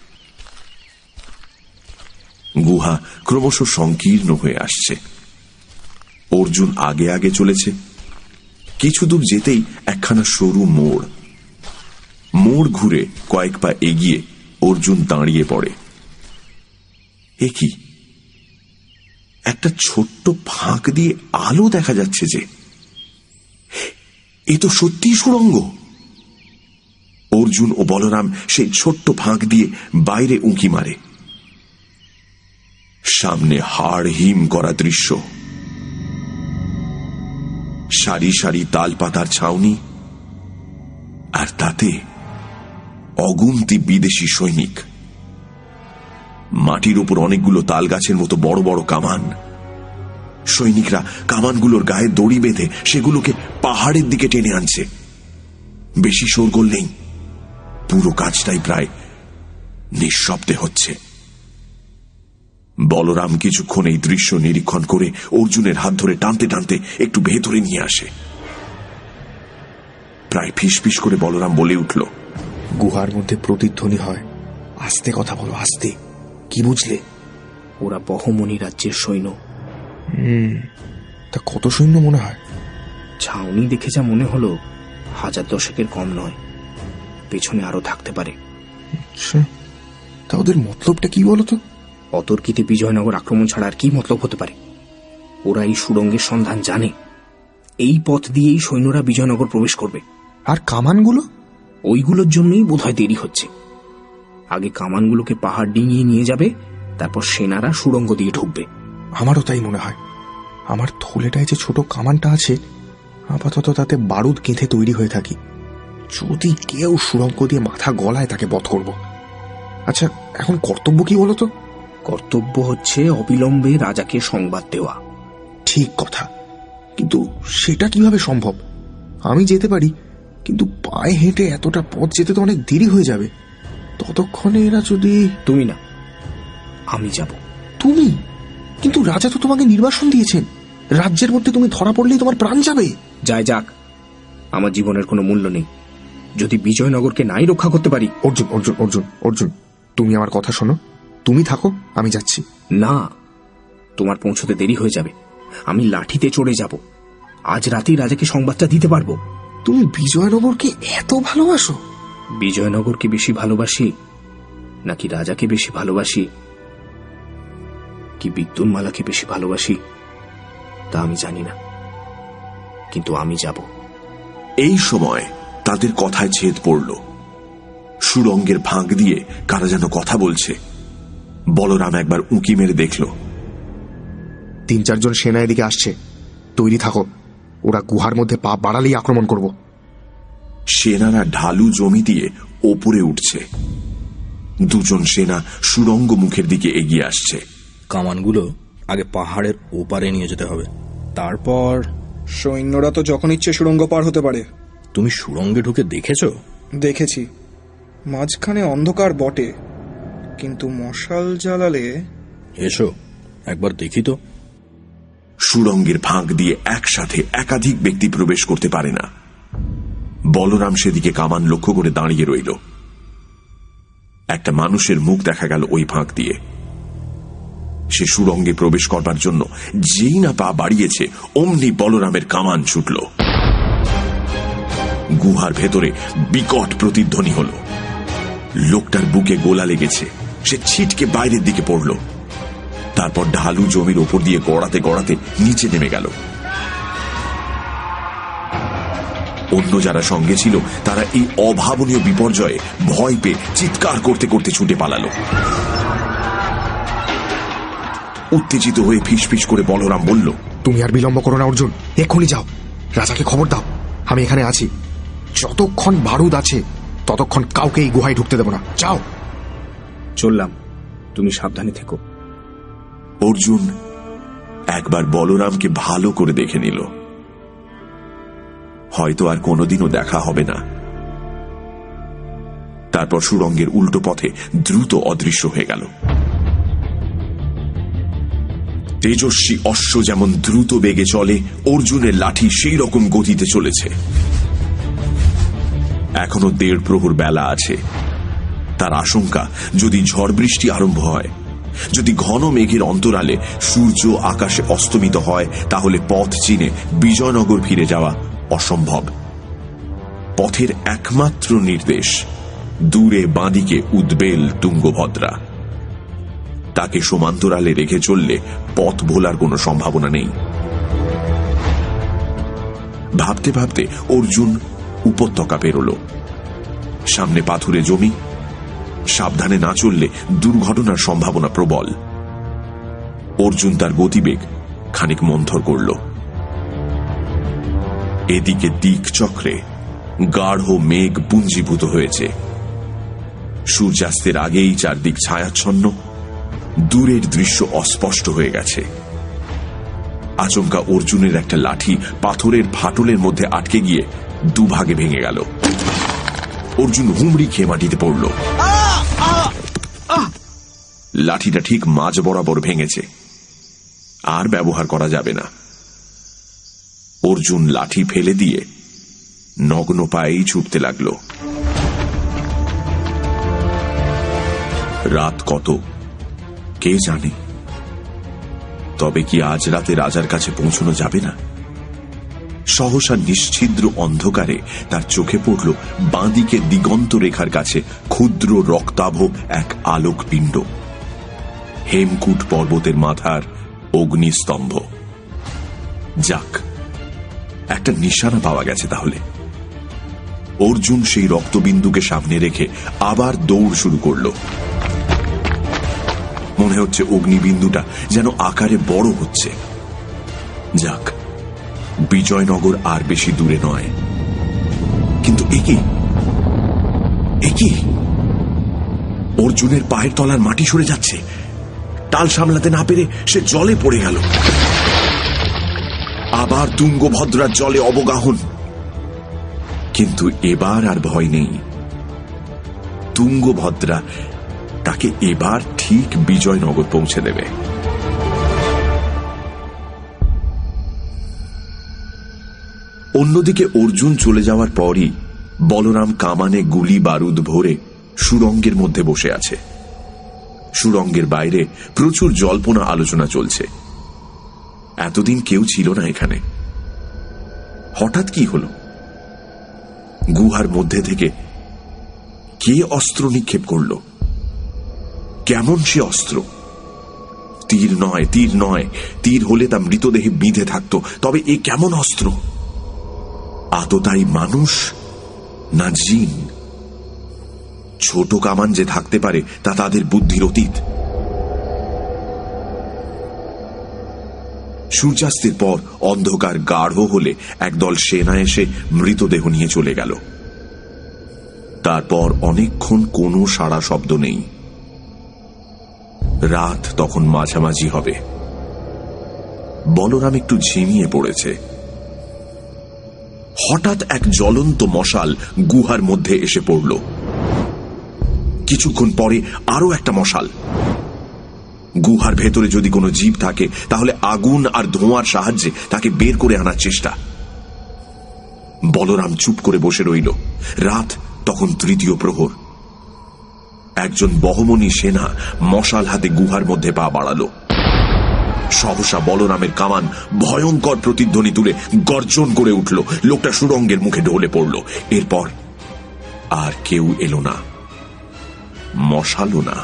গুহা ক্রমশ সংকীর্ণ হয়ে আসছে। অর্জুন আগে আগে চলেছে। কিছু দূর যেতেই একখানা সরু মোড়। মোড় ঘুরে কয়েক পা এগিয়ে অর্জুন দাঁড়িয়ে পড়ে। এ কি? একটা ছোট্ট ফাঁক দিয়ে আলো দেখা যাচ্ছে যে। এ তো সত্যিই সুড়ঙ্গ। অর্জুন ও বলরাম সেই ছোট্ট ফাঁক দিয়ে বাইরে উঁকি মারে। সামনে হাড় হিম করা দৃশ্য। সারি সারি তাল পাতার ছাউনি, আর তাতে অগুন্তি বিদেশি সৈনিক। মাটির উপর অনেকগুলো তাল গাছের মতো বড় বড় কামান। সৈনিকরা কামানগুলোর গায়ে দড়ি বেঁধে সেগুলোকে পাহাড়ের দিকে টেনে আনছে। বেশি শোরগোল নেই, পুরো কাজটাই প্রায় নিঃশব্দে হচ্ছে। বলরাম কিছুক্ষণ এই দৃশ্য নিরীক্ষণ করে অর্জুনের হাত ধরে টানতে টানতে একটু ভেতরে নিয়ে আসে। প্রায় ফিসফিস করে বলরাম বলে উঠল, গুহার মধ্যে প্রতিধ্বনি হয়। আস্তে কথা বলো, আস্তে। কি বুঝলে? ওরা বহমনি রাজ্যের সৈন্য। তা কত সৈন্য মনে হয়? ছাউনি দেখে যা মনে হলো 1000 কম নয়। পেছনে আরো থাকতে পারে। আচ্ছা, তা ওদের মতলবটা কি বলতো? অতর্কিতে বিজয়নগর আক্রমণ ছাড়া আর কি মতলব হতে পারে? ওরা এই সুড়ঙ্গের সন্ধান জানে। এই পথ দিয়েই সৈন্যরা বিজয়নগর প্রবেশ করবে। আর কামানগুলো? ওইগুলোর জন্যই বোধহয় দেরি হচ্ছে। আগে কামানগুলোকে পাহাড় ডিঙিয়ে নিয়ে যাবে, তারপর সেনারা সুড়ঙ্গ দিয়ে ঢুকবে। আমারও তাই মনে হয়। আমার থলেটায় যে ছোট কামানটা আছে, আপাতত তাতে বারুদ গেঁথে তৈরি হয়ে থাকি। যদি কেউ সুড়ঙ্গ দিয়ে মাথা গলায়, তাকে বধ করব। আচ্ছা, এখন কর্তব্য কি বলতো? কর্তব্য হচ্ছে অবিলম্বে রাজাকে সংবাদ দেওয়া। ঠিক কথা, কিন্তু সেটা কিভাবে সম্ভব? আমি যেতে পারি, কিন্তু পায়ে হেঁটে এতটা পথ যেতে তো অনেক দেরি হয়ে যাবে। ততক্ষণে এরা যদি... তুমি না, আমি যাব। তুমি? কিন্তু রাজা তো তোমাকে নির্বাসন দিয়েছেন। রাজ্যের মধ্যে তুমি ধরা পড়লেই তোমার প্রাণ যাবে। যাই যাক, আমার জীবনের কোনো মূল্য নেই যদি বিজয়নগরকে নাই রক্ষা করতে পারি। অর্জুন, অর্জুন, অর্জুন, অর্জুন, তুমি আমার কথা শোনো। তুমি থাকো, আমি যাচ্ছি। না, তোমার পৌঁছতে দেরি হয়ে যাবে। আমি লাঠিতে চড়ে যাব। আজ রাতেই রাজাকে সংবাদটা দিতে পারবো। তুমি বিজয়নগরকে এত ভালোবাসো? বিজয়নগরকে বেশি ভালোবাসি নাকি রাজাকে বেশি ভালোবাসি, কি বিদ্যুন্মালাকে বেশি ভালোবাসি তা আমি জানি না, কিন্তু আমি যাব। এই সময় তাদের কথায় ছেদ পড়ল। সুরঙ্গের ফাঁক দিয়ে কারা যেন কথা বলছে। বলরাম একবার উঁকি মেরে দেখল 3-4 জন সেনা এদিকে আসছে। তৈরি থাকো, ওরা গুহার মধ্যে পা বাড়ালেই আক্রমণ করব। সেনারা ঢালু জমি দিয়ে ওপরে উঠছে। 2 জন সেনা সুরঙ্গ মুখের দিকে এগিয়ে আসছে। কামানগুলো আগে পাহাড়ের ওপারে নিয়ে যেতে হবে, তারপর... সৈন্যরা তো যখন ইচ্ছে সুড়ঙ্গ পার হতে পারে। তুমি সুড়ঙ্গে ঢুকে দেখেছো? দেখেছি, মাঝখানে অন্ধকার বটে, কিন্তু মশাল জ্বালালে... এসো একবার দেখি তো। সুড়ঙ্গের ফাঁক দিয়ে একসাথে একাধিক ব্যক্তি প্রবেশ করতে পারে না। বলরাম সেদিকে কামান লক্ষ্য করে দাঁড়িয়ে রইল। একটা মানুষের মুখ দেখা গেল ওই ফাঁক দিয়ে। সে সুড়ঙ্গে প্রবেশ করবার জন্য যেই না পা বাড়িয়েছে অমনি বলরামের কামান ছুটল। গুহার ভেতরে বিকট প্রতিধ্বনি হল। লোকটার বুকে গোলা লেগেছে, সে ছিটকে বাইরের দিকে পড়ল। তারপর ঢালু জমির ওপর দিয়ে গড়াতে গড়াতে নিচে নেমে গেল। অন্য যারা সঙ্গে ছিল তারা এই অভাবনীয় বিপর্যয়ে ভয় পেয়ে চিৎকার করতে করতে ছুটে পালালো। উত্তেজিত হয়ে ফিসফিস করে বলরাম বলল, তুমি আর বিলম্ব করো না অর্জুন, এক্ষুনি যাও, রাজাকে খবর দাও আমি এখানে আছি। যতক্ষণ বারুদ আছে ততক্ষণ কাউকে এই গুহায় ঢুকতে দেব না। যাও। চললাম, তুমি সাবধানে থেকো। অর্জুন একবার বলরামকে ভালো করে দেখে নিল। হয়তো আর কোনোদিনও দেখা হবে না। তারপর সুড়ঙ্গের উল্টো পথে দ্রুত অদৃশ্য হয়ে গেল। তেজস্বী অশ্ব যেমন দ্রুত বেগে চলে, অর্জুনের লাঠি সেই রকম গতিতে চলেছে। এখনো 1.5 প্রহর বেলা আছে। তার আশঙ্কা, যদি ঝড় বৃষ্টি আরম্ভ হয়, যদি ঘন মেঘের অন্তরালে সূর্য আকাশে অস্তমিত হয়, তাহলে পথ চিনে বিজয়নগর ফিরে যাওয়া অসম্ভব। পথের একমাত্র নির্দেশ দূরে বাঁদিকে উদ্বেল তুঙ্গভদ্রা। তাকে সমান্তরালে রেখে চললে পথ ভোলার কোনো সম্ভাবনা নেই। ভাবতে ভাবতে অর্জুন উপত্যকা পেরোল। সামনে পাথুরে জমি, সাবধানে না চললে দুর্ঘটনার সম্ভাবনা প্রবল। অর্জুন তার গতিবেগ খানিক মন্থর করল। এদিকে দিক চক্রে গাঢ় মেঘ পুঞ্জীভূত হয়েছে। সূর্যাস্তের আগেই চারদিক ছায়াচ্ছন্ন, দূরের দৃশ্য অস্পষ্ট হয়ে গেছে। আচমকা অর্জুনের একটা লাঠি পাথরের ফাটলের মধ্যে আটকে গিয়ে 2 ভাগে ভেঙে গেল। অর্জুন হুমড়ি খেয়ে মাটিতে পড়ল। লাঠিটা ঠিক মাঝ বরাবর ভেঙেছে, আর ব্যবহার করা যাবে না। অর্জুন লাঠি ফেলে দিয়ে নগ্ন পায়েই ছুটতে লাগল। রাত কত কে জানে, তবে কি আজ রাতে রাজার কাছে পৌঁছানো যাবে না? সহসা নিশ্ছিদ্র অন্ধকারে তার চোখে পড়ল বাঁদিকে দিগন্ত রেখার কাছে ক্ষুদ্র রক্তাভ এক আলোক পিণ্ড। হেমকূট পর্বতের মাথার অগ্নিস্তম্ভ। যাক, একটা নিশানা পাওয়া গেছে তাহলে। অর্জুন সেই রক্তবিন্দুকে সামনে রেখে আবার দৌড় শুরু করল। মনে হচ্ছে অগ্নিবিন্দুটা যেন আকারে বড় হচ্ছে। যাক, বিজয়নগর আর বেশি দূরে নয়। কিন্তু একই অর্জুনের পায়ের তলার মাটি সরে যাচ্ছে। টাল সামলাতে না পেরে সে জলে পড়ে গেল। আবার তুঙ্গভদ্রার জলে অবগাহন। কিন্তু এবার আর ভয় নেই। তুঙ্গভদ্রা তাকে এবার ঠিক বিজয়নগর পৌঁছে দেবে। অন্যদিকে অর্জুন চলে যাওয়ার পরই বলরাম কামানে গুলি বারুদ ভরে সুড়ঙ্গের মধ্যে বসে আছে। সুড়ঙ্গের বাইরে প্রচুর জল্পনা আলোচনা চলছে। এতদিন কেউ ছিল না এখানে, হঠাৎ কি হলো? গুহার মধ্যে থেকে কে অস্ত্র নিক্ষেপ করল? কেমন সে অস্ত্র? তীর নয়, তীর নয়, তীর হলে তা মৃতদেহে বিঁধে থাকতো, তবে এ কেমন অস্ত্র? আততায়ী মানুষ না জিন? ছোট কামান যে থাকতে পারে তা তাদের বুদ্ধির অতীত। সূর্যাস্তের পর অন্ধকার গাঢ় হলে একদল সেনা এসে মৃতদেহ নিয়ে চলে গেল। তারপর অনেকক্ষণ কোনো সাড়া শব্দ নেই। রাত তখন মাঝামাঝি হবে। বলরাম একটু ঝিমিয়ে পড়েছে। হঠাৎ এক জ্বলন্ত মশাল গুহার মধ্যে এসে পড়ল। কিছুক্ষণ পরে আরো একটা মশাল। গুহার ভেতরে যদি কোনো জীব থাকে তাহলে আগুন আর ধোঁয়ার সাহায্যে তাকে বের করে আনার চেষ্টা। বলরাম চুপ করে বসে রইল। রাত তখন তৃতীয় প্রহর। একজন বহমনি সেনা মশাল হাতে গুহার মধ্যে পা বাড়ালো। সহসা বলরামের কামান ভয়ঙ্কর প্রতিধ্বনি তুলে গর্জন করে উঠল। লোকটা সুড়ঙ্গের মুখে ঢলে পড়ল। এরপর আর কেউ এলো না, মশালও না।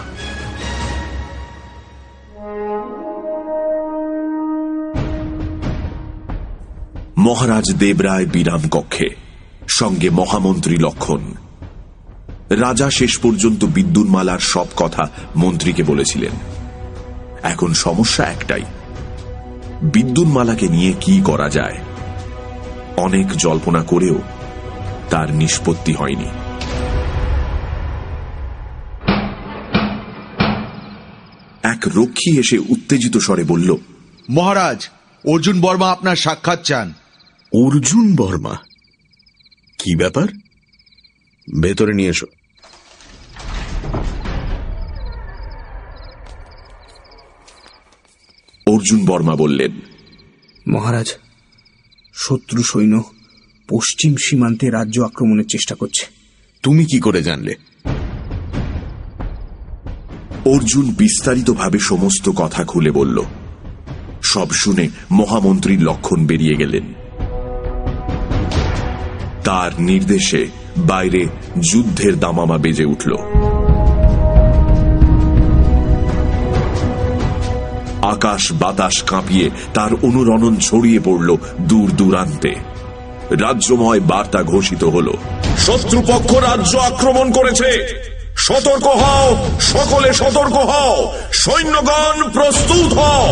মহারাজ দেবরায় বিরাম কক্ষে, সঙ্গে মহামন্ত্রী লক্ষণ। রাজা শেষ পর্যন্ত বিদ্যুন্মালার সব কথা মন্ত্রীকে বলেছিলেন। এখন সমস্যা একটাই, বিদ্যুন্মালাকে নিয়ে কি করা যায়। অনেক জল্পনা করেও তার নিষ্পত্তি হয়নি। এক রক্ষী এসে উত্তেজিত স্বরে বলল, মহারাজ, অর্জুন বর্মা আপনার সাক্ষাৎ চান। অর্জুন বর্মা? কি ব্যাপার? ভেতরে নিয়ে এসো। অর্জুন বর্মা বললেন, মহারাজ, শত্রু সৈন্য পশ্চিম সীমান্তে রাজ্য আক্রমণের চেষ্টা করছে। তুমি কি করে জানলে? অর্জুন বিস্তারিতভাবে সমস্ত কথা খুলে বলল। সব শুনে মহামন্ত্রীর লক্ষণ বেরিয়ে গেলেন। তার নির্দেশে বাইরে যুদ্ধের দামামা বেজে উঠল। আকাশ বাতাস কাঁপিয়ে তার অনুরণন ছড়িয়ে পড়ল দূর দূরান্তে। রাজ্যময় বার্তা ঘোষিত হল, শত্রুপক্ষ রাজ্য আক্রমণ করেছে, সতর্ক হও, সকলে সতর্ক হও, সৈন্যগণ প্রস্তুত হও।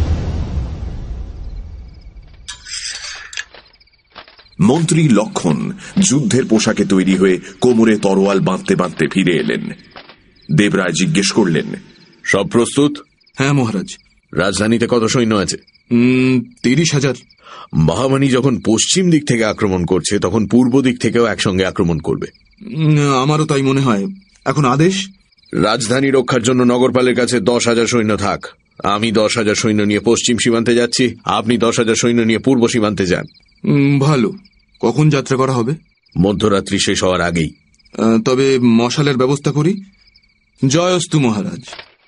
মন্ত্রী লক্ষণ যুদ্ধের পোশাকে তৈরি হয়ে কোমরে তরোয়াল বাঁধতে বাঁধতে ফিরে এলেন। দেবরায় জিজ্ঞেস করলেন, সব প্রস্তুত? হ্যাঁ মহারাজ। রাজধানীতে কত সৈন্য আছে? 30,000। মহামানী যখন পশ্চিম দিক থেকে আক্রমণ করছে তখন পূর্ব দিক থেকেও একসঙ্গে আক্রমণ করবে। আমারও তাই মনে হয়। এখন আদেশ? রাজধানী রক্ষার জন্য নগরপালের কাছে 10,000 সৈন্য থাক। আমি 10,000 সৈন্য নিয়ে পশ্চিম সীমান্তে যাচ্ছি, আপনি 10,000 সৈন্য নিয়ে পূর্ব সীমান্তে যান। ভালো। কখন যাত্রা করা হবে? মধ্যরাত্রি শেষ হওয়ার আগেই। তবে মশালের ব্যবস্থা করি। জয়স্তু মহারাজ।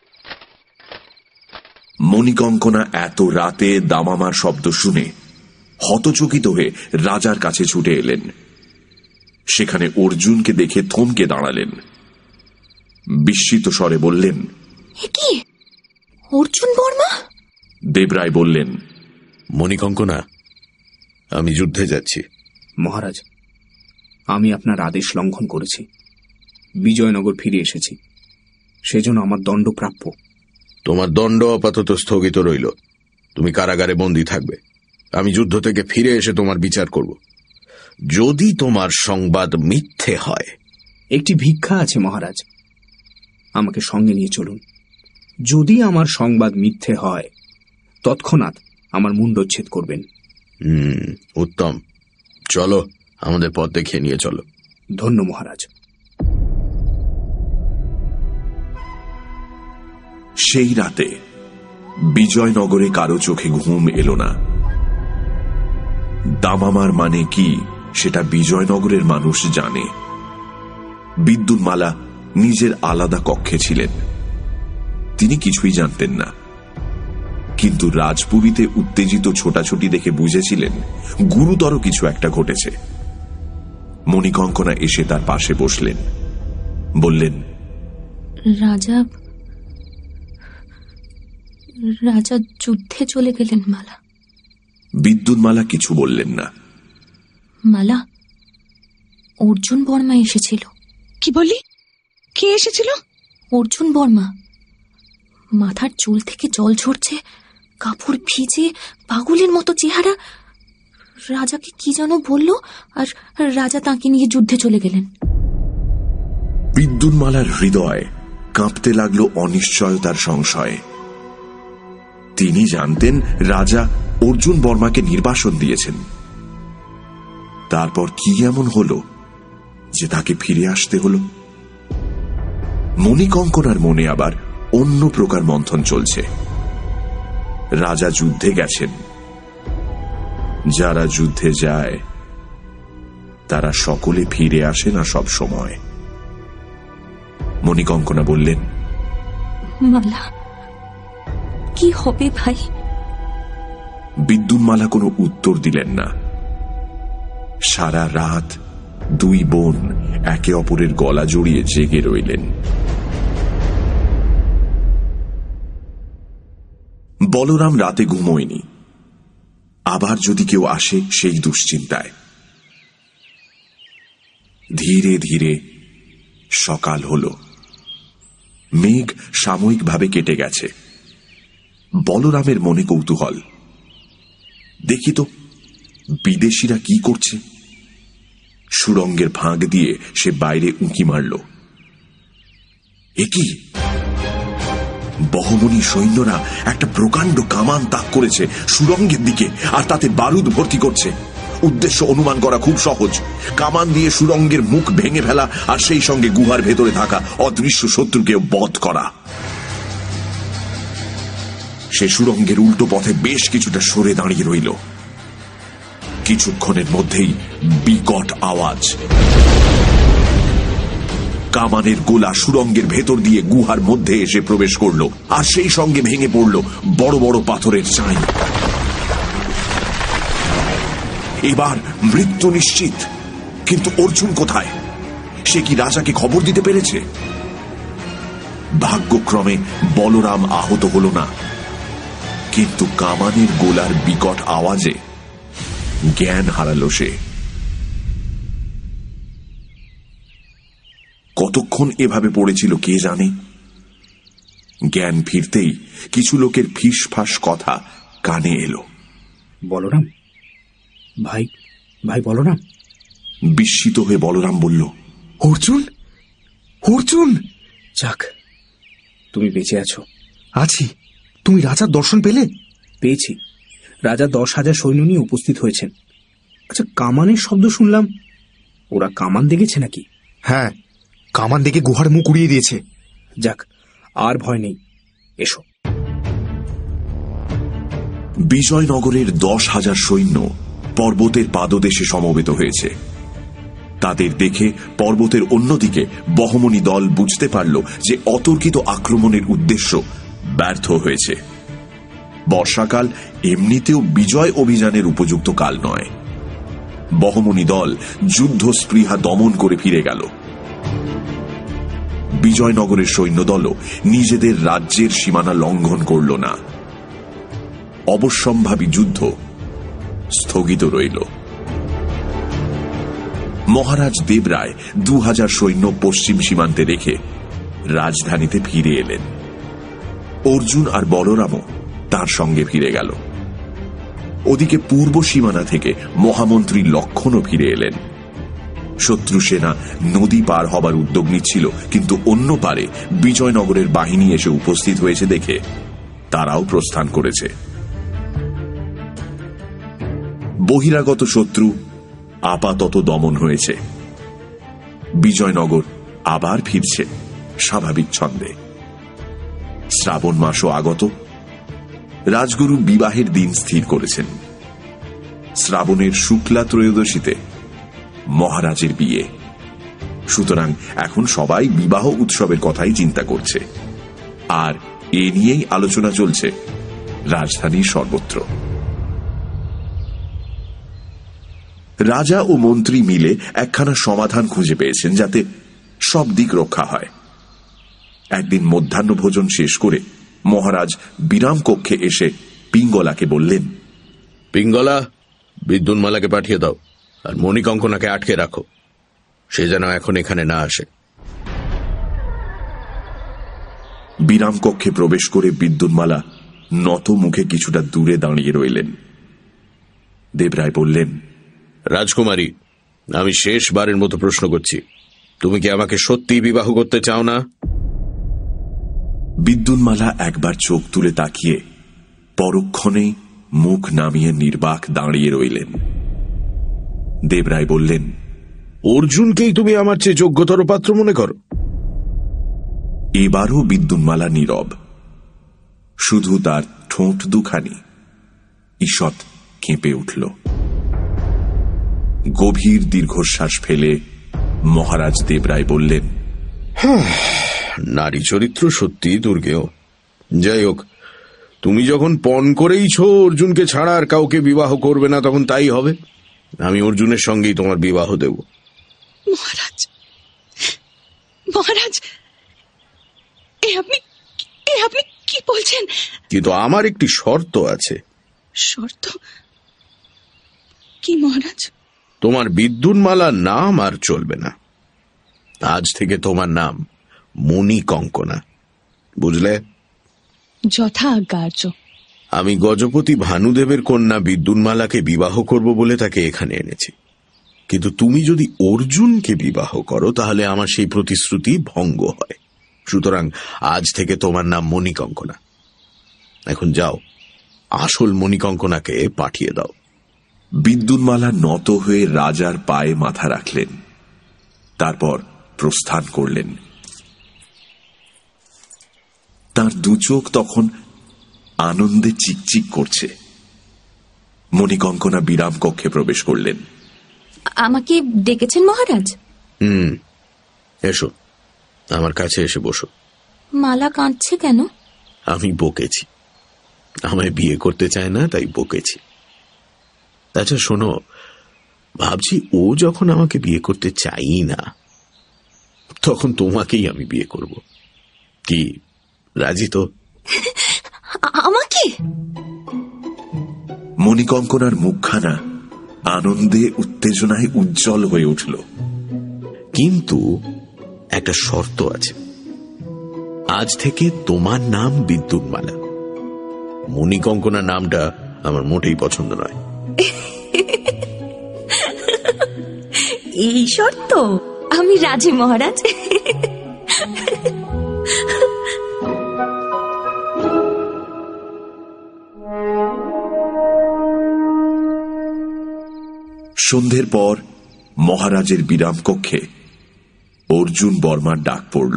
মণিকঙ্কনা এত রাতে দামামার শব্দ শুনে হতচকিত হয়ে রাজার কাছে ছুটে এলেন। সেখানে অর্জুনকে দেখে থমকে দাঁড়ালেন। বিস্মিত স্বরে বললেন, কি অর্জুন বর্মা? দেবরায় বললেন, মণিকঙ্কনা, আমি যুদ্ধে যাচ্ছি। মহারাজ, আমি আপনার আদেশ লঙ্ঘন করেছি, বিজয়নগর ফিরে এসেছি, সেজন্য আমার দণ্ড প্রাপ্য। তোমার দণ্ড আপাতত স্থগিত রইল। তুমি কারাগারে বন্দী থাকবে। আমি যুদ্ধ থেকে ফিরে এসে তোমার বিচার করব। যদি তোমার সংবাদ মিথ্যে হয়। একটি ভিক্ষা আছে মহারাজ, আমাকে সঙ্গে নিয়ে চলুন। যদি আমার সংবাদ মিথ্যে হয় তৎক্ষণাৎ আমার মুণ্ডচ্ছেদ করবেন। উত্তম, চলো, আমাদের পথ দেখিয়ে নিয়ে চলো। ধন্য মহারাজ। সেই রাতে বিজয়নগরে কারো চোখে ঘুম এলো না। দামামার মানে কি সেটা বিজয়নগরের মানুষ জানে। বিদ্যুৎমালা নিজের আলাদা কক্ষে ছিলেন, তিনি কিছুই জানতেন না। কিন্তু রাজপুরীতে উত্তেজিত ছোটাছুটি দেখে বুঝেছিলেন গুরুতর কিছু একটা ঘটেছে। মণিকঙ্কনা এসে তার পাশে বসলেন, বললেন, রাজা যুদ্ধে চলে গেলেন মালা। বিদ্যুৎমালা কিছু বললেন না। মালা, অর্জুন বর্মা এসেছিল। কি বলি? কে এসেছিল? অর্জুন বর্মা। মাথার চুল থেকে জল ঝরছে, কাপড় ভিজে, পাগলের মতো চেহারা। রাজাকে কি যেন বলল, আর রাজা তাকে নিয়ে যুদ্ধে চলে গেলেন। বিদ্যুৎমালার হৃদয় কাঁপতে লাগলো অনিশ্চয়তার সংশয়ে। তিনি জানতেন রাজা অর্জুন বর্মাকে নির্বাসন দিয়েছেন। তারপর কি এমন হলো যে তাকে ফিরে আসতে হলো? মণিকঙ্কনার মনে আবার অন্য প্রকার মন্থন চলছে। রাজা যুদ্ধে গেছেন, যারা যুদ্ধে যায় তারা সকলে ফিরে আসে না সব সময়। মণিকঙ্কনা বললেন, মালা, কি হবে ভাই? বিদ্যুৎমালা কোনো উত্তর দিলেন না। সারা রাত দুই বোন একে অপরের গলা জড়িয়ে জেগে রইলেন। বলরাম রাতে ঘুমোয়নি, আবার যদি কেউ আসে সেই দুশ্চিন্তায়। ধীরে ধীরে সকাল হল। মেঘ সাময়িকভাবে কেটে গেছে। বলরামের মনে কৌতূহল, দেখি তো বিদেশিরা কি করছে। সুড়ঙ্গের ফাঁক দিয়ে সে বাইরে উঁকি মারল। একই বহমনি সৈন্যরা একটা প্রকাণ্ড কামান তাক করেছে সুড়ঙ্গের দিকে, আর তাতে বারুদ ভর্তি করছে। উদ্দেশ্য অনুমান করা খুব সহজ, কামান দিয়ে সুড়ঙ্গের মুখ ভেঙে ফেলা, আর সেই সঙ্গে গুহার ভেতরে থাকা অদৃশ্য শত্রুকে বধ করা। সে সুড়ঙ্গের উল্টো পথে বেশ কিছুটা সরে দাঁড়িয়ে রইল। কিছুক্ষণের মধ্যেই বিকট আওয়াজ। কামানের গোলা সুড়ঙ্গের ভেতর দিয়ে গুহার মধ্যে এসে প্রবেশ করল, আর সেই সঙ্গে ভেঙে পড়ল বড় বড় পাথরের চাই। এবার মৃত্যু নিশ্চিত। কিন্তু অর্জুন কোথায়? সে কি রাজাকে খবর দিতে পেরেছে? ভাগ্যক্রমে বলরাম আহত হল না, কিন্তু কামানের গোলার বিকট আওয়াজে জ্ঞান হারালো সে। কতক্ষণ এভাবে পড়েছিল কে জানে। জ্ঞান ফিরতেই কিছু লোকের ফিসফাস কথা কানে এলো। বলরাম, ভাই ভাই বলরাম। বিস্মিত হয়ে বলরাম বলল, অর্জুন, অর্জুন! যাক, তুমি বেঁচে আছো। আছি। তুমি রাজার দর্শন পেলে? পেয়েছি। রাজা 10,000 সৈন্য নিয়ে উপস্থিত হয়েছেন। আচ্ছা, কামানের শব্দ শুনলাম, ওরা কামান দেখেছে নাকি? হ্যাঁ, কামান দেখে গুহার মুখ উড়িয়ে দিয়েছে। যাক, আর ভয় নেই, এসো। বিজয়নগরের 10,000 সৈন্য পর্বতের পাদদেশে সমবেত হয়েছে। তাদের দেখে পর্বতের অন্যদিকে বহমনি দল বুঝতে পারল যে অতর্কিত আক্রমণের উদ্দেশ্য ব্যর্থ হয়েছে। বর্ষাকাল এমনিতেও বিজয় অভিযানের উপযুক্ত কাল নয়। বহমনি দল যুদ্ধ স্পৃহা দমন করে ফিরে গেল। বিজয়নগরের সৈন্যদলও নিজেদের রাজ্যের সীমানা লঙ্ঘন করল না। অবশ্যম্ভাবী যুদ্ধ স্থগিত রইল। মহারাজ দেবরায় 2000 সৈন্য পশ্চিম সীমান্তে রেখে রাজধানীতে ফিরে এলেন। অর্জুন আর বলরামও তার সঙ্গে ফিরে গেল। ওদিকে পূর্ব সীমানা থেকে মহামন্ত্রী লক্ষণও ফিরে এলেন। শত্রু সেনা নদী পার হবার উদ্যোগ নিচ্ছিল, কিন্তু অন্য পারে বিজয়নগরের বাহিনী এসে উপস্থিত হয়েছে দেখে তারাও প্রস্থান করেছে। বহিরাগত শত্রু আপাতত দমন হয়েছে। বিজয়নগর আবার ফিরছে স্বাভাবিক ছন্দে। শ্রাবণ মাসও আগত। রাজগুরু বিবাহের দিন স্থির করেছেন। শ্রাবণের শুক্লা ত্রয়োদশীতে মহারাজের বিয়ে। সুতরাং এখন সবাই বিবাহ উৎসবের কথাই চিন্তা করছে, আর এ নিয়েই আলোচনা চলছে রাজধানীর সর্বত্র। রাজা ও মন্ত্রী মিলে একখানা সমাধান খুঁজে পেয়েছেন যাতে সব দিক রক্ষা হয়। একদিন মধ্যাহ্ন ভোজন শেষ করে মহারাজ বিরাম কক্ষে এসে পিঙ্গলাকে বললেন, পিঙ্গলা, বিদ্যুন্মালাকে পাঠিয়ে দাও, আর মণিকঙ্কনাকে আটকে রাখো, সে যেন এখন এখানে না আসে। বিরাম কক্ষে প্রবেশ করে বিদ্যুন্মালা নত মুখে কিছুটা দূরে দাঁড়িয়ে রইলেন। দেবরায় বললেন, রাজকুমারী, আমি শেষবারের মতো প্রশ্ন করছি, তুমি কি আমাকে সত্যি বিবাহ করতে চাও না? বিদ্যুন্মালা একবার চোখ তুলে তাকিয়ে পরক্ষণেই মুখ নামিয়ে নির্বাক দাঁড়িয়ে রইলেন। দেবরায় বললেন, অর্জুনকেই তুমি আমার চেয়ে যোগ্যতর পাত্র মনে করো? এবারও বিদ্যুন্মালা নীরব। শুধু তার ঠোঁট দুখানি ঈষৎ কেঁপে উঠল। গভীর দীর্ঘশ্বাস ফেলে মহারাজ দেবরায় বললেন, নারী চরিত্র সত্যি দুর্গেয়। যাই হোক, তুমি যখন পণ করেইছ অর্জুনকে ছাড়া আর কাউকে বিবাহ করবে না, তখন তাই হবে। আমি অর্জুনের সঙ্গেই তোমার বিবাহ দেব। মহারাজ, মহারাজ, আপনি কি বলছেন? কিন্তু আমার একটি শর্ত আছে। শর্ত কি মহারাজ? তোমার বিদ্যুন্মালার নাম আর চলবে না। আজ থেকে তোমার নাম মণিকঙ্কনা, বুঝলে? যথা আজ্ঞার্য। আমি গজপতি ভানুদেবের কন্যা বিদ্যুন্মালাকে বিবাহ করব বলে তাকে এখানে এনেছি, কিন্তু তুমি যদি অর্জুনকে বিবাহ করো তাহলে আমার সেই প্রতিশ্রুতি ভঙ্গ হয়। সুতরাং আজ থেকে তোমার নাম মণিকঙ্কনা। এখন যাও, আসল মণিকঙ্কনাকে পাঠিয়ে দাও। বিদ্যুন্মালা নত হয়ে রাজার পায়ে মাথা রাখলেন, তারপর প্রস্থান করলেন। তার দু চোখ তখন আনন্দে চিকচিক করছে। মণিকঙ্কনা বিরাম কক্ষে প্রবেশ করলেন। আমাকে ডেকেছেন মহারাজ? এসো, আমার কাছে এসে বসো। মালা কাঁদছে কেন? আমি বকেছি, আমায় বিয়ে করতে চায় না, তাই বকেছি। আচ্ছা শোনো, ভাবছি ও যখন আমাকে বিয়ে করতে চাই না, তখন তোমাকেই আমি বিয়ে করব। কি, রাজি তো? আমাকে? মণিকঙ্কনার মুখখানা আনন্দে উত্তেজনায় উজ্জ্বল হয়ে উঠল। কিন্তু একটা শর্ত আছে। আজ থেকে তোমার নাম বিদ্যুন্মালা। মণিকঙ্কনা নামটা আমার মোটেই পছন্দ নয়। এই শর্ত? আমি রাজি মহারাজ। সন্ধ্যের পর মহারাজের বিরাম কক্ষে অর্জুন বর্মার ডাক পড়ল।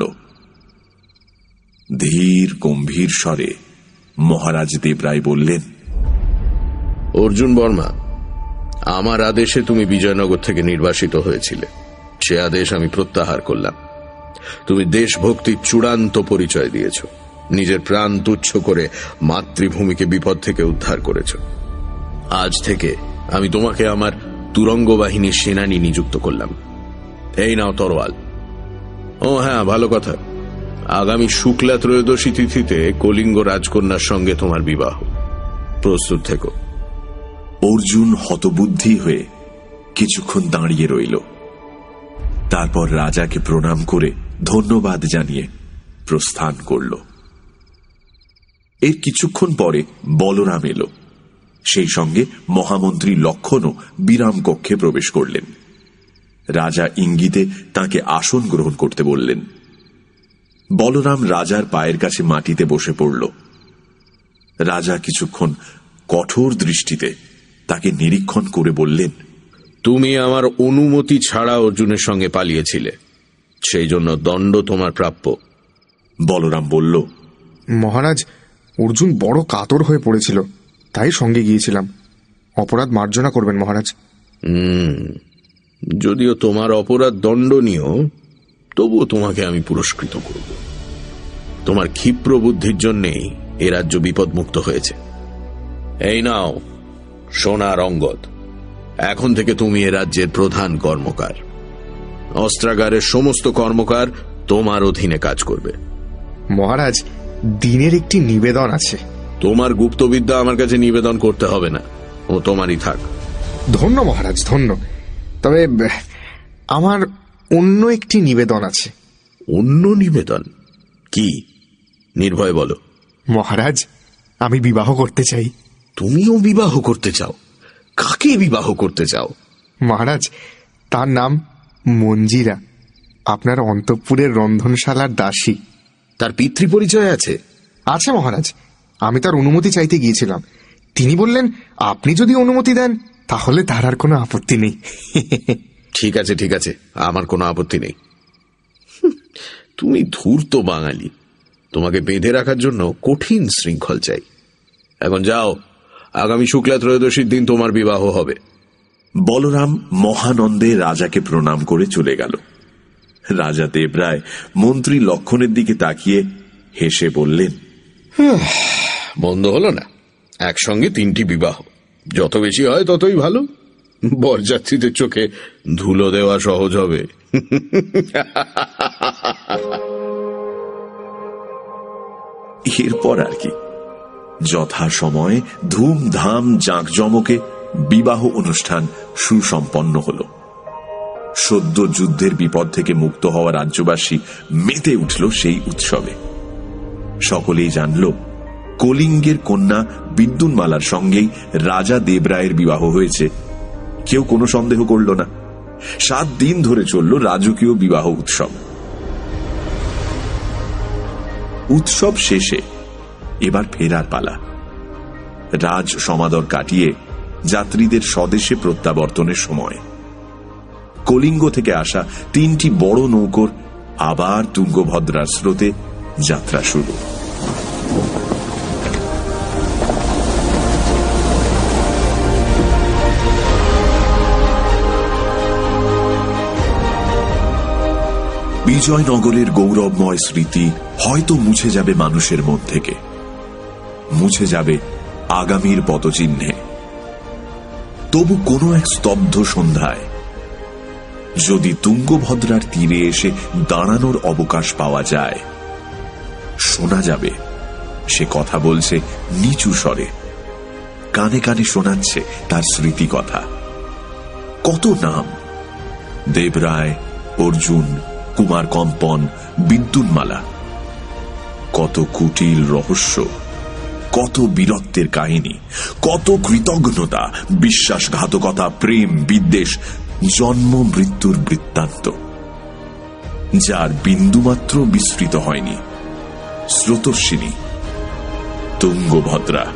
ধীর গম্ভীর স্বরে মহারাজ দেবরায় বললেন, অর্জুন বর্মা, আমার আদেশে তুমি বিজয়নগর থেকে নির্বাসিত হয়েছিলে। সে আদেশ আমি প্রত্যাহার করলাম। তুমি দেশভক্তির চূড়ান্ত পরিচয় দিয়েছ, নিজের প্রাণ তুচ্ছ করে মাতৃভূমিকে বিপদ থেকে উদ্ধার করেছ। আজ থেকে আমি তোমাকে আমার তুরঙ্গ বাহিনীর সেনানী নিযুক্ত করলাম। এই নাও তরোয়াল। ও হ্যাঁ, ভালো কথা, আগামী শুক্লা ত্রয়োদশী তিথিতে কলিঙ্গ রাজকন্যার সঙ্গে তোমার বিবাহ। প্রস্তুত থেকো। অর্জুন হতবুদ্ধি হয়ে কিছুক্ষণ দাঁড়িয়ে রইল। তারপর রাজাকে প্রণাম করে ধন্যবাদ জানিয়ে প্রস্থান করল। এর কিছুক্ষণ পরে বলরাম এলো। সেই সঙ্গে মহামন্ত্রী লক্ষণও বিরাম কক্ষে প্রবেশ করলেন। রাজা ইঙ্গিতে তাকে আসন গ্রহণ করতে বললেন। বলরাম রাজার পায়ের কাছে মাটিতে বসে পড়ল। রাজা কিছুক্ষণ কঠোর দৃষ্টিতে তাকে নিরীক্ষণ করে বললেন, তুমি আমার অনুমতি ছাড়া অর্জুনের সঙ্গে পালিয়েছিলে, সেই জন্য দণ্ড তোমার প্রাপ্য। বলরাম বলল, মহারাজ, অর্জুন বড় কাতর হয়ে পড়েছিল, তাই সঙ্গে গিয়েছিলাম। অপরাধ মার্জনা করবেন মহারাজ। যদিও তোমার অপরাধ দণ্ডনীয়, তবুও তোমাকে আমি পুরস্কৃত করব। তোমার ক্ষিপ্র বুদ্ধির জন্যেই এ রাজ্য বিপদমুক্ত হয়েছে। এই নাও সোনার অঙ্গদ, এখন থেকে তুমি এ রাজ্যের প্রধান কর্মকার। অস্ত্রাগারের সমস্ত কর্মকার তোমার অধীনে কাজ করবে। মহারাজ, দিনের একটি নিবেদন আছে। তোমার গুপ্তবিদ্যা আমার কাছে নিবেদন করতে হবে না, ও তোমারই থাক। ধন্য মহারাজ, ধন্য। তবে আমার অন্য একটি নিবেদন আছে। অন্য নিবেদন? কি? নির্ভয় বলো। মহারাজ, আমি বিবাহ করতে চাই। তুমিও বিবাহ করতে চাও? কাকে বিবাহ করতে চাও? মহারাজ, তার নাম মঞ্জিরা, আপনার অন্তঃপুরের রন্ধনশালার দাসী। তার পিতৃ পরিচয় আছে? আছে মহারাজ, আমি তার অনুমতি চাইতে গিয়েছিলাম। তিনি বললেন, আপনি যদি অনুমতি দেন তাহলে তার আর কোনো আপত্তি নেই। ঠিক আছে, ঠিক আছে, আমার কোনো আপত্তি নেই। তুমি ধূর্ত বাঙালি, তোমাকে বেঁধে রাখার জন্য কঠিন শৃঙ্খল চাই। এখন যাও, আগামী শুক্লা ত্রয়োদশীর দিন তোমার বিবাহ হবে। বলরাম মহানন্দে রাজাকে প্রণাম করে চলে গেল। রাজা দেবরায় মন্ত্রী লক্ষণের দিকে তাকিয়ে হেসে বললেন, মন্দ হলো না, একসঙ্গে 3টি বিবাহ। যত বেশি হয় ততই ভালো। বরযাত্রীদের চোখে ধুলো দেওয়া সহজ হবে। এরপর আর কি, যথা সময়ে ধুমধাম জাঁকজমকে বিবাহ অনুষ্ঠান সুসম্পন্ন হল। সদ্য যুদ্ধের বিপদ থেকে মুক্ত হওয়া রাজ্যবাসী মেতে উঠল সেই উৎসবে। সকলেই জানল কলিঙ্গের কন্যা বিদ্যুন্মালার সঙ্গেই রাজা দেবরায়ের বিবাহ হয়েছে। কেউ কোনো সন্দেহ করল না। 7 দিন ধরে চলল রাজকীয় বিবাহ উৎসব। উৎসব শেষে এবার ফেরার পালা। রাজ সমাদর কাটিয়ে যাত্রীদের স্বদেশে প্রত্যাবর্তনের সময় কলিঙ্গ থেকে আসা 3টি বড় নৌকোর আবার তুঙ্গভদ্রার স্রোতে যাত্রা শুরু। বিজয়নগরের গৌরবময় স্মৃতি হয়তো মুছে যাবে মানুষের মন থেকে, মুছে যাবে আগামীর পদচিহ্নে। তবু কোনো এক স্তব্ধ সন্ধ্যায় যদি তুঙ্গভদ্রার তীরে এসে দাঁড়ানোর অবকাশ পাওয়া যায়, শোনা যাবে সে কথা বলছে নিচু স্বরে, কানে কানে শোনাচ্ছে তার স্মৃতি কথা। কত নাম, দেবরায়, অর্জুন, কুমার কম্পন, বিদ্যুন্মালা। কত কুটিল রহস্য, কত বীরত্বের কাহিনী, কত কৃতজ্ঞতা, বিশ্বাসঘাতকতা, প্রেম, বিদ্বেষ, জন্ম মৃত্যুর বৃত্তান্ত, যার বিন্দুমাত্র বিস্তৃত হয়নি স্রোতস্বিনী তুঙ্গভদ্রা।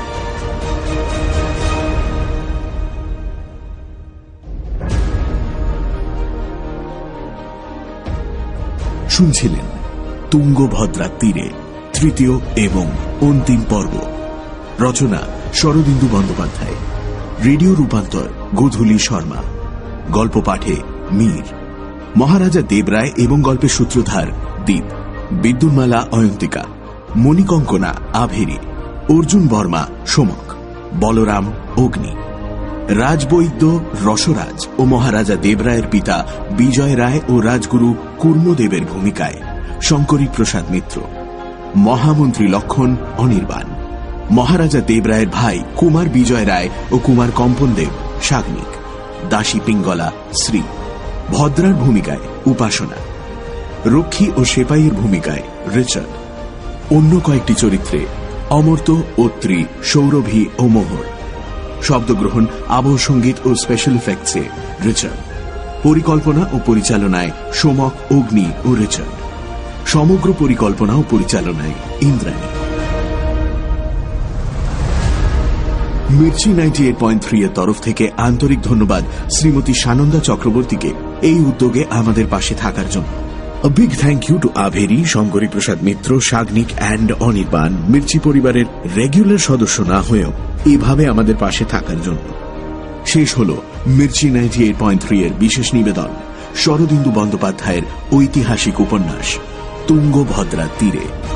শুনছিলেন তুঙ্গভদ্রার তীরে 3য় এবং অন্তিম পর্ব। রচনা শরদিন্দু বন্দ্যোপাধ্যায়, রেডিও রূপান্তর গোধূলি শর্মা, গল্প পাঠে মীর, মহারাজা দেবরায় এবং গল্পের সূত্রধার দীপ, বিদ্যুন্মালা অয়ন্তিকা, মণিকঙ্কনা আভেরি, অর্জুন বর্মা সোমক, বলরাম অগ্নি, রাজবৈদ্য রসরাজ ও মহারাজা দেবরায়ের পিতা বিজয় রায় ও রাজগুরু কুর্মদেবের ভূমিকায় শঙ্করী প্রসাদ মিত্র, মহামন্ত্রী লক্ষণ অনির্বাণ, মহারাজা দেবরায়ের ভাই কুমার বিজয় রায় ও কুমার কম্পনদেব সাগ্নিক, দাসী পিঙ্গলা শ্রী, ভদ্রার ভূমিকায় উপাসনা, রক্ষী ও সেপাইয়ের ভূমিকায় রিচার্ড। অন্য কয়েকটি চরিত্রে অমর্ত্য, অত্রি, সৌরভী ও মোহর। শব্দগ্রহণ, আবহ সঙ্গীত ও স্পেশাল ইফেক্টসে রিচার্ড। পরিকল্পনা ও পরিচালনায় সোমক, অগ্নি ও রিচার্ড। সমগ্র পরিকল্পনা ও পরিচালনায় ইন্দ্রাণী। মির্চি 98.3 এর তরফ থেকে আন্তরিক ধন্যবাদ শ্রীমতী সানন্দা চক্রবর্তীকে এই উদ্যোগে আমাদের পাশে থাকার জন্য। A big thank you to Averi, Shankari Prasad Mitra, Sagnik and Anirban, Mirchi পরিবারের রেগুলার সদস্য না হয়েও এভাবে আমাদের পাশে থাকার জন্য। শেষ হল মির্চি 98.3 এর বিশেষ নিবেদন, শরদিন্দু বন্দ্যোপাধ্যায়ের ঐতিহাসিক উপন্যাস তুঙ্গভদ্রার তীরে।